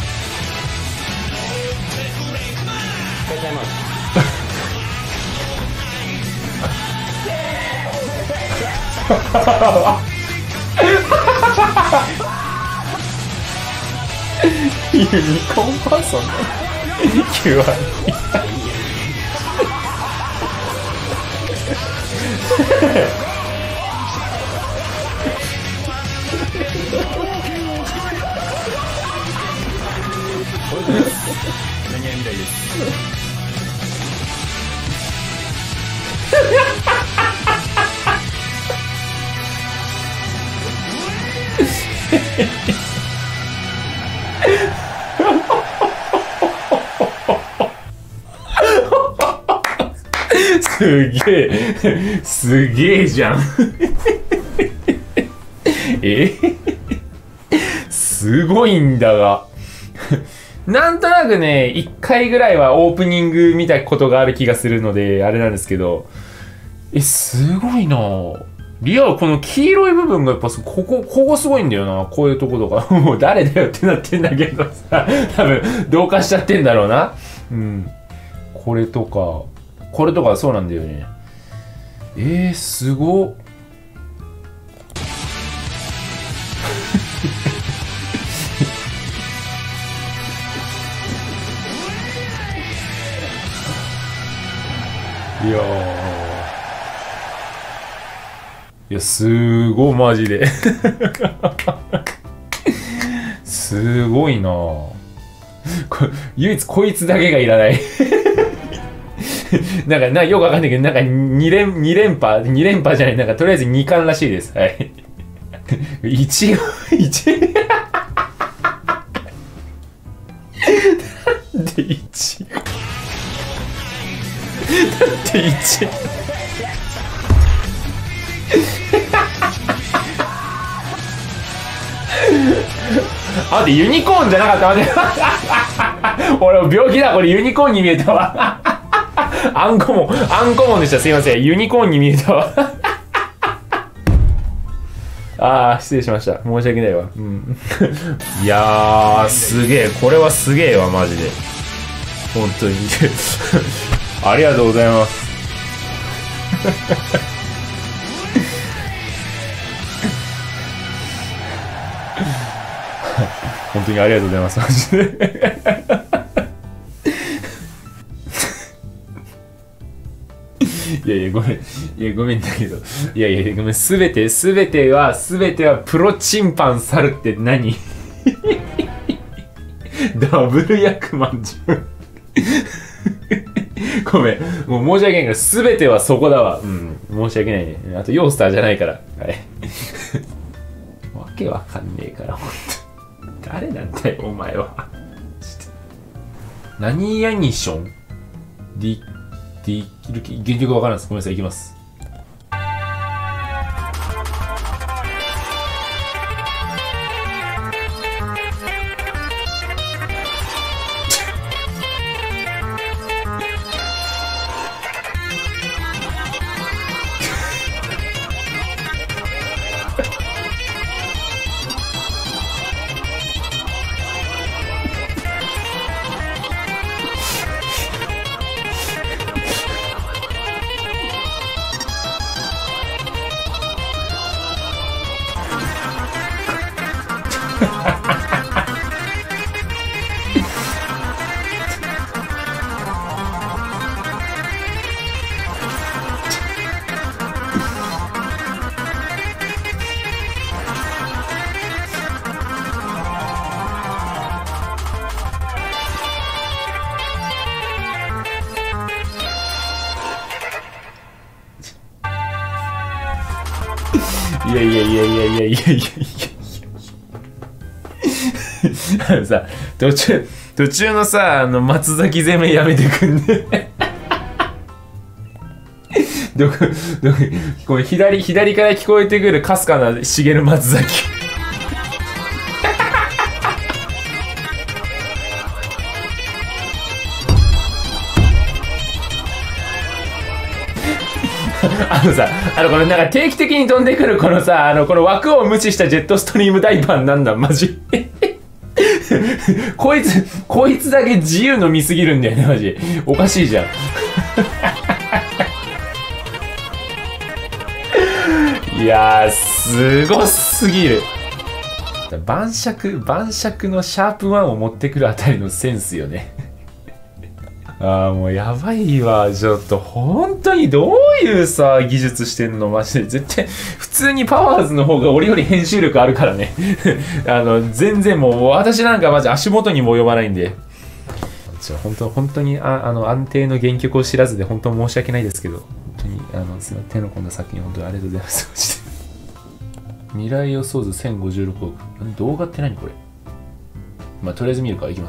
おはようございます。 ユニコーンパーソンだ。9割。何やみたいです。すげえじゃん。すごいんだが。なんとなくね、1回ぐらいはオープニング見たことがある気がするので、あれなんですけど、すごいなぁ。リアはこの黄色い部分がやっぱここすごいんだよな。こういうとことか。もう誰だよってなってんだけどさ、多分同化しちゃってんだろうな。うん。これとかそうなんだよね。すごっ。いやすごいマジで。すごいな。 唯一こいつだけがいらない。なんかよくわかんないけど、なんか2連覇じゃない、なんかとりあえず2冠らしいです。はい。1なんで1だって1あ、でユニコーンじゃなかった。待って俺病気だ、これユニコーンに見えたわ。アンコモンでした。すいません、ユニコーンに見えたわ。ああ、失礼しました、申し訳ないわ。うん、いやー、すげえ、これはすげえわ、マジで本当に。ありがとうございます。本当にありがとうございます、マジで。いやいや、ごめん。いや、ごめんだけど。いやいや、ごめん。すべてはプロチンパン猿って何？ダブル役満じゃん。ごめん。もう申し訳ないから、すべてはそこだわ。うん。申し訳ないね。あと、ヨースターじゃないから。はい。わけわかんねえから、ほんと。誰なんだよ、お前は。何ヤニション？原曲わからないです。ごめんなさい、いきます。いやあのさ、途中のさ、松崎攻めやめてくんね。これ左から聞こえてくるかすかな茂る松崎。これなんか定期的に飛んでくるこのさ、この枠を無視したジェットストリームダイバーなんだ、マジ。こいつだけ自由の見すぎるんだよね、マジ。おかしいじゃん。いやー、すごすぎる。晩酌のシャープ1を持ってくるあたりのセンスよね。ああ、もうやばいわ。ちょっと本当にどういうさ技術してんの、マジで。絶対普通にパワーズの方が俺より編集力あるからね。全然もう私なんかマジ足元にも及ばないんで。本当に安定の原曲を知らずで本当申し訳ないですけど、本当にすみません、手の込んだ作品本当にありがとうございます。マジで。未来予想図1056億。動画って何これ。まあとりあえず見るからいきます。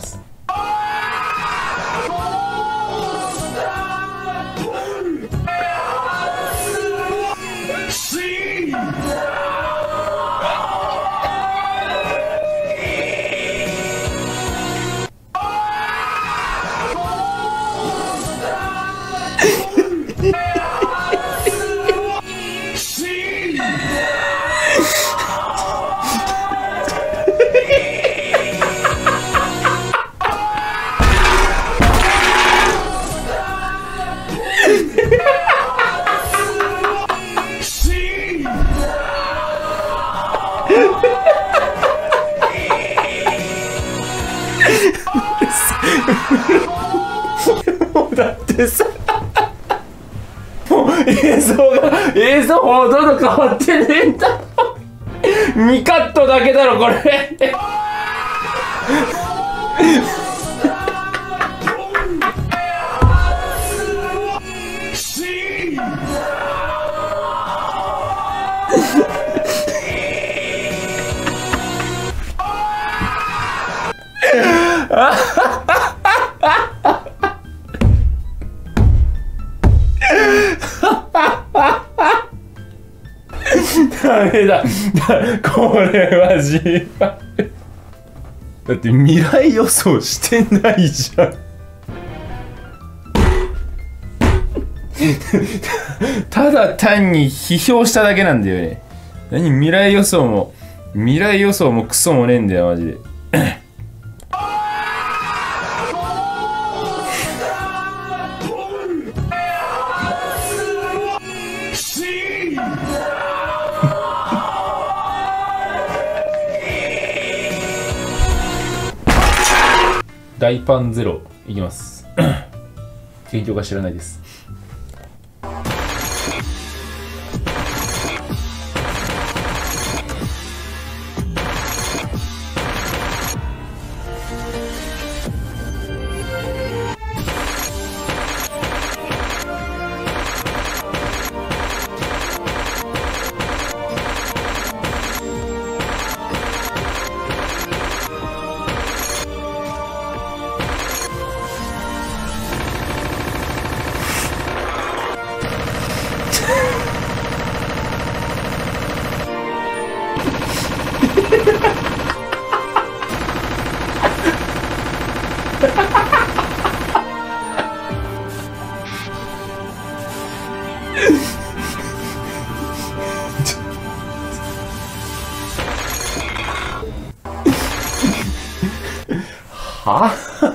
もうだってさ、もう映像ほとんど変わってねえんだ。2カットだけだろこれ。 ダメだ。これは自爆。だって未来予想してないじゃん。ただ単に批評しただけなんだよね。何未来予想もクソもねえんだよマジで。大パンゼロいきます。勉強が知らないです。は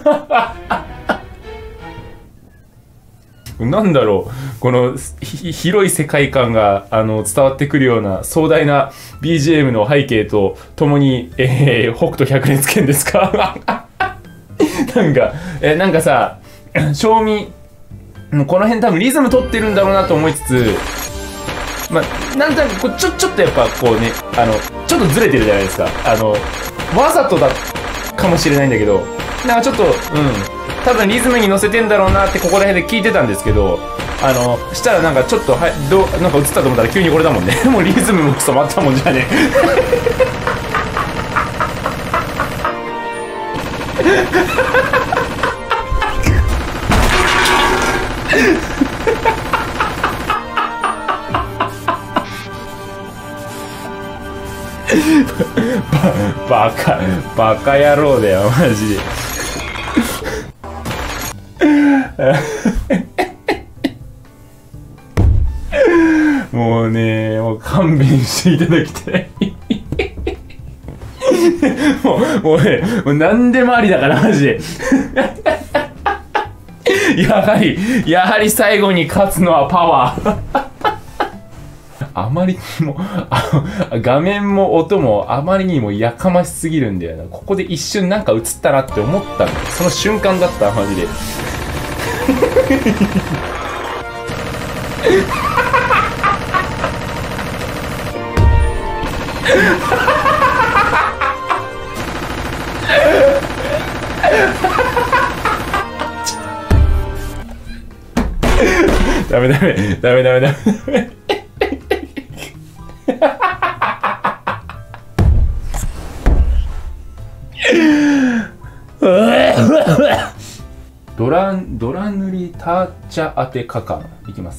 なんだろう、この広い世界観が伝わってくるような壮大な BGM の背景とともに、北斗百裂拳ですかなんかさ、正味この辺多分リズム取ってるんだろうなと思いつつ、まあなんとなくちょっとやっぱこうね、ちょっとずれてるじゃないですか。わざとだかもしれないんだけど、なんかちょっと多分リズムに乗せてんだろうなってここら辺で聞いてたんですけど、したらなんかちょっとなんか映ったと思ったら急にこれだもんね。もうリズムもクソまったもんじゃねバカ野郎だよマジで。もうね、もう勘弁していただきたい。もうね、もう何でもありだからマジで。やはり最後に勝つのはパワー。あまりにも画面も音もあまりにもやかましすぎるんだよな。ここで一瞬なんか映ったなって思ったんだよ。その瞬間だったマジで。ダメ。ドラ塗りターチャ当てカカンいきます。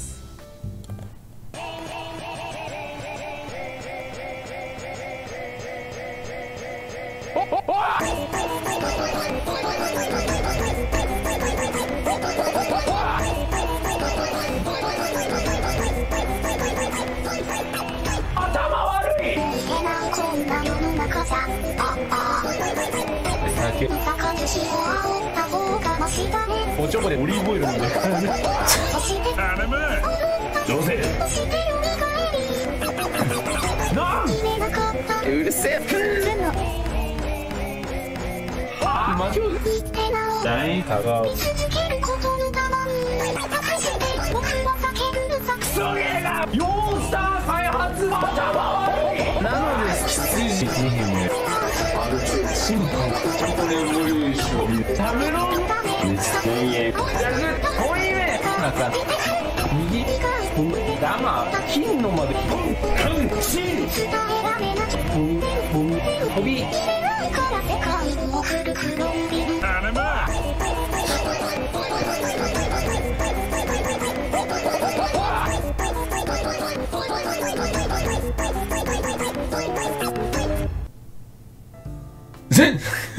おちょこでオリーブオイル飲んでるからね。どうせうるせえ。大高尾クソゲーがヨースター開発なので羊に審判これ無理でしょ。食べろ1000円濃いめなんか右ダマ金のまで感心飛び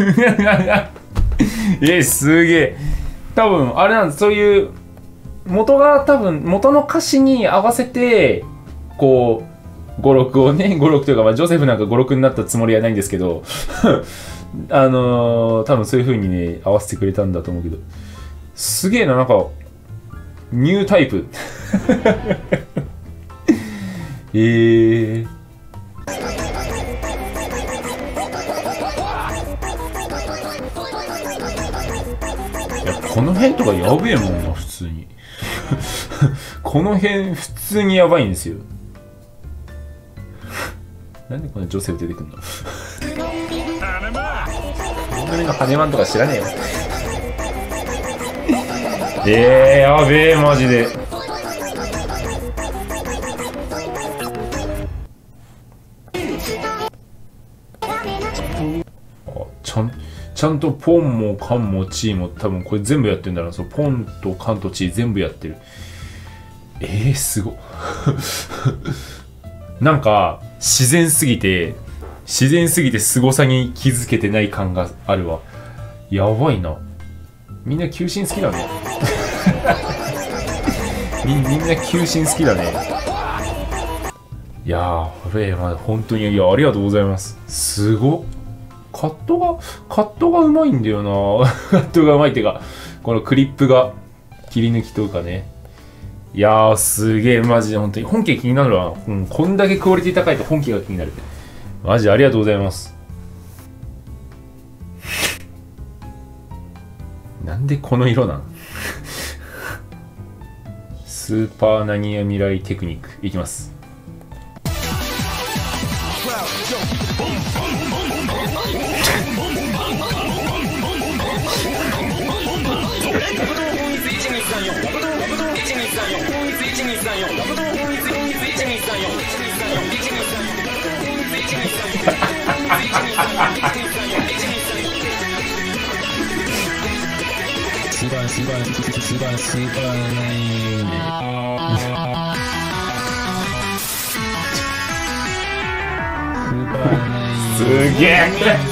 すげえ。多分あれなんです。そういう元が多分元の歌詞に合わせてこう語録をね、語録というか、まあジョセフなんか語録になったつもりはないんですけど多分そういう風にね合わせてくれたんだと思うけど、すげえな。なんかニュータイプいや、この辺とかやべえもんな、普通にこの辺普通にやばいんですよ。なんでこんな女性出てくんのこんなの羽マンとか知らねえよ。やべえマジで。ちゃんとポンもカンもチーも多分これ全部やってるんだな。そう、ポンとカンとチー全部やってる。すごなんか自然すぎて凄さに気づけてない感があるわ。やばいな。みんな球審好きだねみんな球審好きだね。いやー、これ、まあ、本当に、いや、ありがとうございます。すごっ。カットがうまいんだよなカットがうまいっていうか、このクリップが切り抜きとかね。いやー、すげえ、マジで本当に本家気になるわ。こんだけクオリティ高いと本家が気になる。マジありがとうございます。なんでこの色なんスーパーナニヤ未来テクニックいきます。すげえ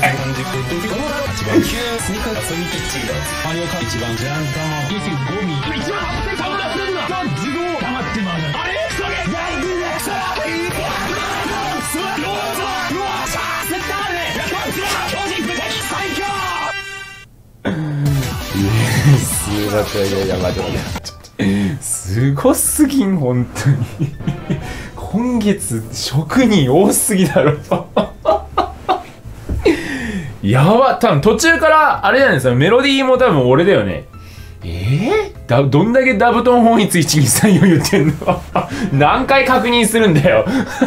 すごすぎん、本当に今月職人多すぎだろやば。多分途中からあれなんですよ。メロディーも多分俺だよね。どんだけダブトン本一1234言ってんの何回確認するんだよ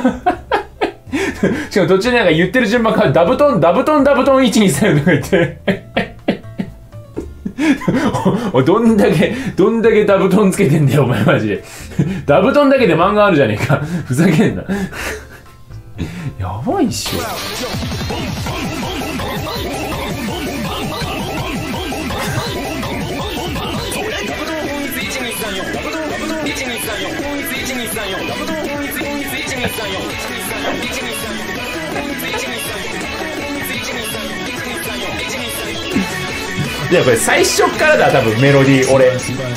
しかも途中でなんか言ってる順番からダブトン123とか言ってどんだけダブトンつけてんだよお前マジでダブトンだけで漫画あるじゃねえかふざけんなやばいっしょ。いやこれ最初からだ多分メロディー俺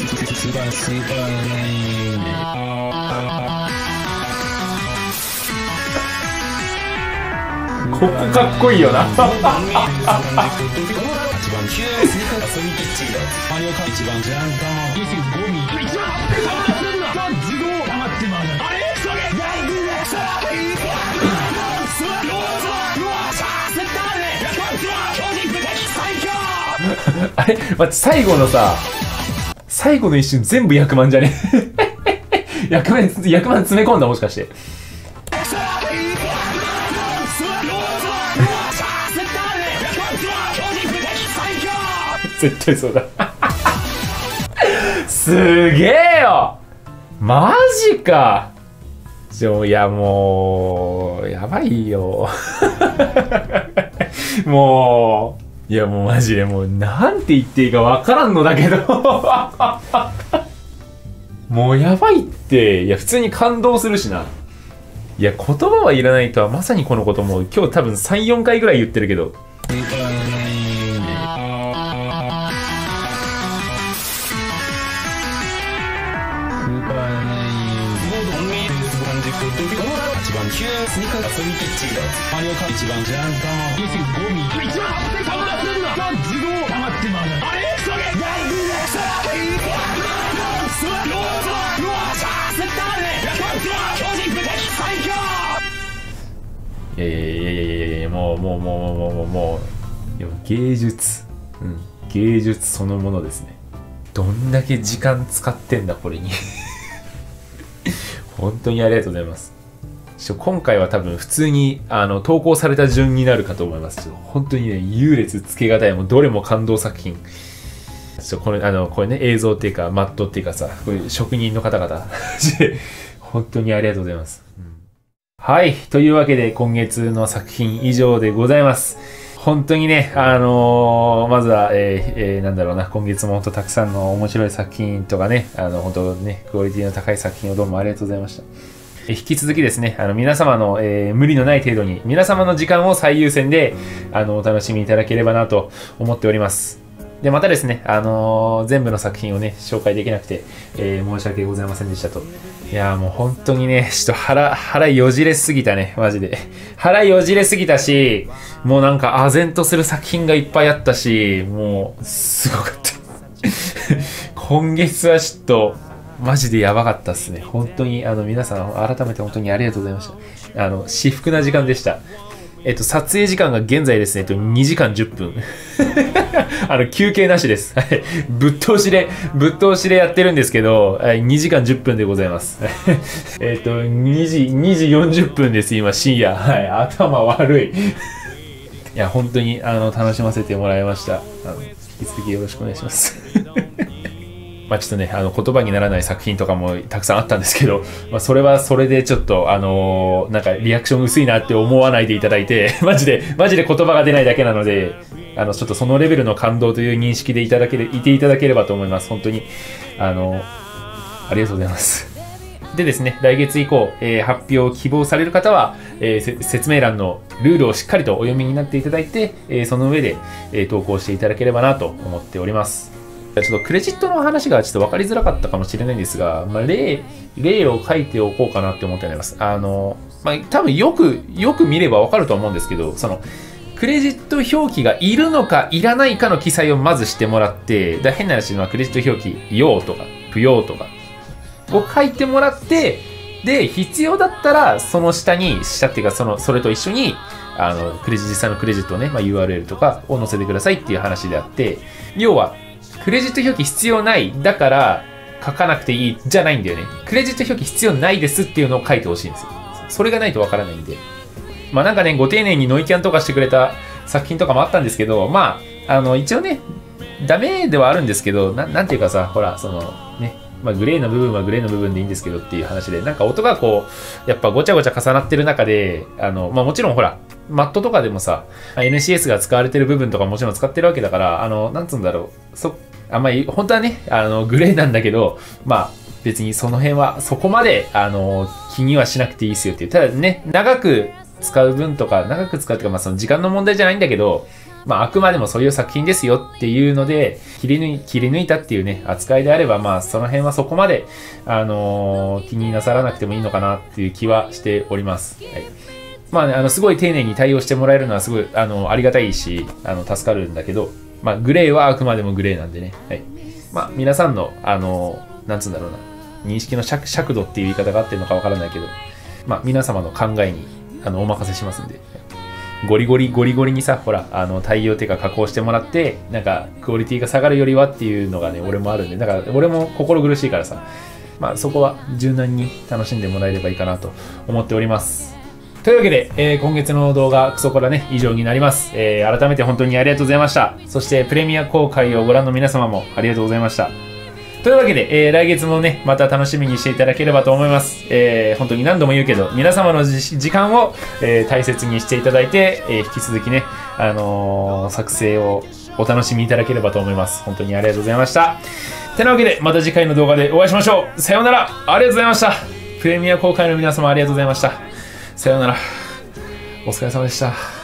ここかっこいいよなあれ、待って、最後の一瞬全部100万じゃね100万詰め込んだもしかして絶対そうだすげえよマジかいやもうやばいよもういやもうマジでもうなんて言っていいかわからんのだけどもうやばいって。いや普通に感動するしな。いや言葉はいらないとはまさにこのことも今日多分 3,4 回ぐらい言ってるけど急スニーカー遊びキッチンだマリオカー一番ジャンパン5ミリ一番溜まってるな自動溜まってまうあれそれやるやさいそれローザーセッターで巨人部隊最強いやもう芸術、芸術そのものですね。どんだけ時間使ってんだこれに本当にありがとうございます。今回は多分普通に投稿された順になるかと思います。本当にね、優劣つけがたい、もうどれも感動作品。これね、映像っていうかマットっていうかさ、こういう職人の方々本当にありがとうございます。はい。というわけで、今月の作品以上でございます。本当にね、まずは、なんだろうな、今月も本当たくさんの面白い作品とかね、本当ね、クオリティの高い作品をどうもありがとうございました。引き続きですね、皆様の、無理のない程度に、皆様の時間を最優先で、お楽しみいただければなと思っております。で、またですね、全部の作品をね、紹介できなくて、申し訳ございませんでしたと。いやーもう本当にね、ちょっと腹よじれすぎたね、マジで。腹よじれすぎたし、もうなんか唖然とする作品がいっぱいあったし、もう、すごかった。今月はちょっと、マジでやばかったっすね。本当に、皆さん、改めて本当にありがとうございました。至福な時間でした。撮影時間が現在ですね、2時間10分。休憩なしです。ぶっ通しでやってるんですけど、2時間10分でございます。2時40分です、今、深夜。はい、頭悪い。いや、本当に、楽しませてもらいました。引き続きよろしくお願いします。まあちょっとね、言葉にならない作品とかもたくさんあったんですけど、まあそれはそれでちょっと、なんかリアクション薄いなって思わないでいただいて、マジで言葉が出ないだけなので、ちょっとそのレベルの感動という認識でいていただければと思います。本当に、ありがとうございます。でですね、来月以降、発表を希望される方は、説明欄のルールをしっかりとお読みになっていただいて、その上で、投稿していただければなと思っております。ちょっとクレジットの話がちょっと分かりづらかったかもしれないんですが、まあ、例を書いておこうかなって思っております。まあ、多分よく見れば分かると思うんですけど、その、クレジット表記がいるのかいらないかの記載をまずしてもらって、変な話のクレジット表記、要とか、不要とか、を書いてもらって、で、必要だったら、その下っていうか、それと一緒に、実際のクレジットをね、まあ、URL とかを載せてくださいっていう話であって、要は、クレジット表記必要ない。だから書かなくていい。じゃないんだよね。クレジット表記必要ないですっていうのを書いてほしいんですよ。それがないとわからないんで。まあなんかね、ご丁寧にノイキャンとかしてくれた作品とかもあったんですけど、まあ、一応ね、ダメではあるんですけど、なんていうかさ、ほら、ね、まあグレーの部分はグレーの部分でいいんですけどっていう話で、なんか音がこう、やっぱごちゃごちゃ重なってる中で、まあもちろんほら、マットとかでもさ、NCS が使われてる部分とかもちろん使ってるわけだから、なんつうんだろう、あんまり、本当はね、グレーなんだけど、まあ、別にその辺は、そこまで、気にはしなくていいですよっていう。ただね、長く使う分とか、長く使うとか、まあ、その時間の問題じゃないんだけど、まあ、あくまでもそういう作品ですよっていうので、切り抜いたっていうね、扱いであれば、まあ、その辺はそこまで、気になさらなくてもいいのかなっていう気はしております。はい。まあね、すごい丁寧に対応してもらえるのはすごい、ありがたいし、助かるんだけど、まあ、グレーはあくまでもグレーなんでね。はい。まあ、皆さんの、なんつうんだろうな、認識の尺度っていう言い方があってるのかわからないけど、まあ、皆様の考えに、お任せしますんで。ゴリゴリにさ、ほら、対応っていうか加工してもらって、なんか、クオリティが下がるよりはっていうのがね、俺もあるんで、だから、俺も心苦しいからさ、まあ、そこは柔軟に楽しんでもらえればいいかなと思っております。というわけで、今月の動画、クソコラね、以上になります。改めて本当にありがとうございました。そして、プレミア公開をご覧の皆様もありがとうございました。というわけで、来月もね、また楽しみにしていただければと思います。本当に何度も言うけど、皆様の時間を、大切にしていただいて、引き続きね、作成をお楽しみいただければと思います。本当にありがとうございました。てなわけで、また次回の動画でお会いしましょう。さようなら。ありがとうございました。プレミア公開の皆様ありがとうございました。さようなら。お疲れ様でした。